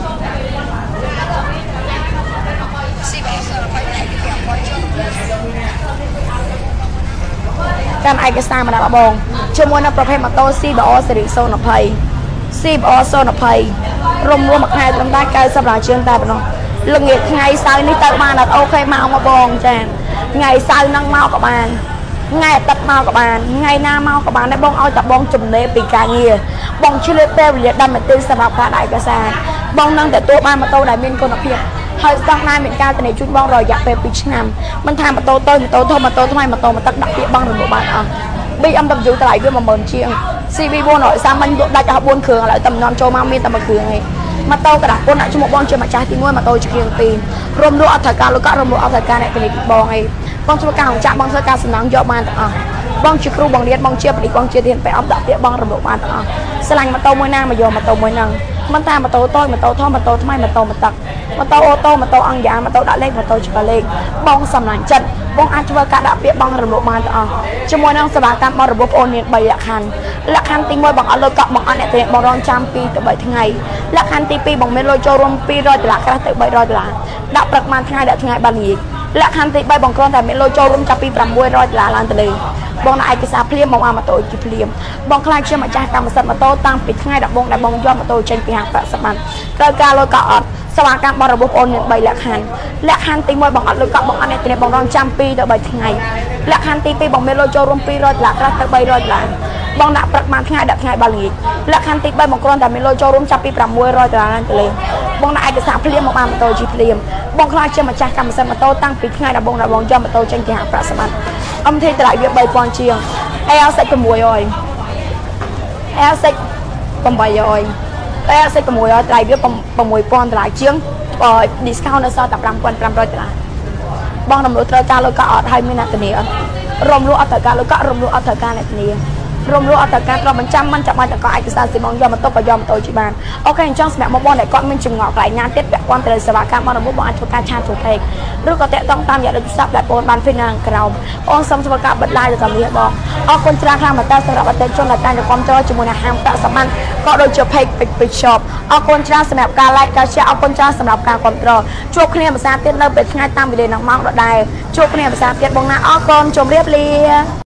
តាមឯកសារមកដាក់បងជាមួយនឹងប្រភេទម៉ូតូ ซี บี សេរីศูนย์ยี่สิบ ซี บี ศูนย์ยี่สิบរំលោះមួយខែត្រឹមតែកៅសប្តាហ៍ជាងតែប៉ុណ្ណោះល្ងាចថ្ងៃសៅរ៍នេះទៅបានអត់អូខេមកមកបងចាថ្ងៃសៅរ៍ហ្នឹងមកក៏បានថ្ងៃអាទិត្យមកក៏បានថ្ងៃណាមកក៏បានដែរបងឲ្យតែបងចំណេះពីការងារបងឆ្លៀតពេលវេលា10នាទីសម្រាប់ការដាក់ឯកសារបងនឹងទទួលបានម៉ូតូដែលមានគុណភាពហើយស្តង់ដារមានការធានាជូនបងរយៈពេលពីរឆ្នាំមិនថាម៉ូតូតូចម៉ូតូធំម៉ូតូថ្មីម៉ូតូមកទឹកដាក់ពាក្យបងរំលោះបានអស់ บี เอ็ม ดับเบิลยู តម្លៃវាmột nghìnជាង ซี บี bốn trămសាមញ្ញលក់ដាច់អស់bốnគ្រឿងឥឡូវតំណន់ចូលមកមានតែមួយគ្រឿងឯងម៉ូតូកដាក់ពុនដាក់ឈ្មោះបងជាម្ចាស់ទីមួយម៉ូតូជាគ្រឿងពីររំលោះអត់ត្រូវការលុយកករំលោះអត់ត្រូវការអ្នកធានាពីបងឯងបងធ្វើការអង្គចាក់បងធ្វើការសំណងយកបានទាំងអស់បងជាគ្រូបងរៀនបងជាបរិបងជាធានបែបអប់ដាក់ពាក្យបងរំលោះបានទាំងអស់ស្រឡាញ់ម៉ូតូមួយណាមកយកម៉ូតូមួយហ្នឹងមិនថាម៉ូតូតូចម៉ូតូធំម៉ូតូថ្មីម៉ូតូមកទឹកម៉ូតូអូតូម៉ូតូអង្គយ៉ាម៉ូតូដាក់លេខម៉ូតូចកលេខបងសំឡាញ់ចិត្តបងអាចធ្វើការដាក់ពាក្យបងរំលោះបានទាំងអស់ជាមួយនឹងសេវាកម្មបងរបបអូនមាន3លក្ខខណ្ឌលក្ខខណ្ឌទីមួយបងអត់លុយកក់បងអត់អ្នកទេបងរងចាំពីទៅ3ថ្ងៃលក្ខខណ្ឌទីពីរបងមានលុយចូលរួមពីររយដុល្លារក្រាស់ទៅ300ដុល្លារដាក់ព្រឹកបានថ្ងៃដាក់ថ្ងៃបានល្ងាចលក្ខខណ្ឌទី3បងគ្រាន់តែមានលុយចូលរួមចាប់ពីប្រាំមួយរយដុល្លារឡើងទៅលើបងដាក់ឯកសារភ្លាមបងអាម៉ូតូជាភ្លាមបងខ្លាចជាម្ចាស់កម្មសិទ្ធិម៉ូតូតាំងពីថ្ងៃដែលបងដែលបងយកម៉ូតូចេញពីហាងប្រាក់សម្បត្តិត្រូវការលុយកក់អត់សេវាកម្មបងរបបអូនមាន3លក្ខខណ្ឌលក្ខខណ្ឌទីមួយបងអត់លុយកក់បងអត់អ្នកទេបងរងចាំពីរទៅ3ថ្ងៃលក្ខខណ្ឌទីពីរបងមានលុយចូលរួមពីររយដុល្លារក្រាស់ទៅ300ដុល្លារបងដាក់ព្រឹកបានថ្ងៃដាក់ថ្ងៃបានល្ងាចលក្ខខណ្ឌទី3បងគ្រាន់តែមានលុយចូលរួមចាប់ពីប្រាំមួយរយដុល្លារឡើងទៅលើបងដាក់ឯកសារភ្លាមមកបានម៉ូតូជាភ្លាមបងខ្លាចជាម្ចាស់កម្មសិទ្ធិម៉ូតូតាំងពីថ្ងៃដែលបងដែលបងយកម៉ូតូចេញពីហាងប្រាក់សម្បត្តិអំធីតម្លៃវាba nghìnជាងអែលសិច600អែលសិច800តែអែលសិច600ថ្លៃវា6,000ដុល្លារជាង discount នៅសល់តែ5,500ដុល្លារបងរំលោះត្រូវការលុយកាក់អត់ហើយមានអ្នកធានារំលោះអត់ត្រូវការលុយកាក់រំលោះអត់ត្រូវការអ្នកធានារំលោះអត់ត្រូវការត្រូវបញ្ចាំមិនចាំបាច់តកឯកសារសិបងយកម៉ូតូក៏យកម៉ូតូជិះបានអូខេអញ្ចឹងសម្រាប់មកបងដែលគាត់មានចម្ងល់កន្លែងណាទៀតពាក់ព័ន្ធទៅសេវាកម្មរបស់បងអាចធ្វើការឆាតទូពេកឬក៏តាក់ទងតាមរយៈទូរស័ព្ទដែលបងបានហ្វីណាក្រោមបងសូមធ្វើការបិទ live ទៅតាមនេះបងអរគុណច្រើនខ្លាំងមែនតើសម្រាប់អតិថិជនដែលតែងតែគាំទ្រជាមួយនឹងហាងប្រាក់សម្បត្តិក៏ដូចជា page page shop អរគុណច្រើនសម្រាប់ការ like ការ share អរគុណច្រើនសម្រាប់ការគាំទ្រជួបគ្នាភាសាទៀតនៅពេលថ្ងៃតាមវេលានឹងម៉ោងដដែលជួបគ្នាភាសាទៀតបងណាអរគុណជម្រាបលា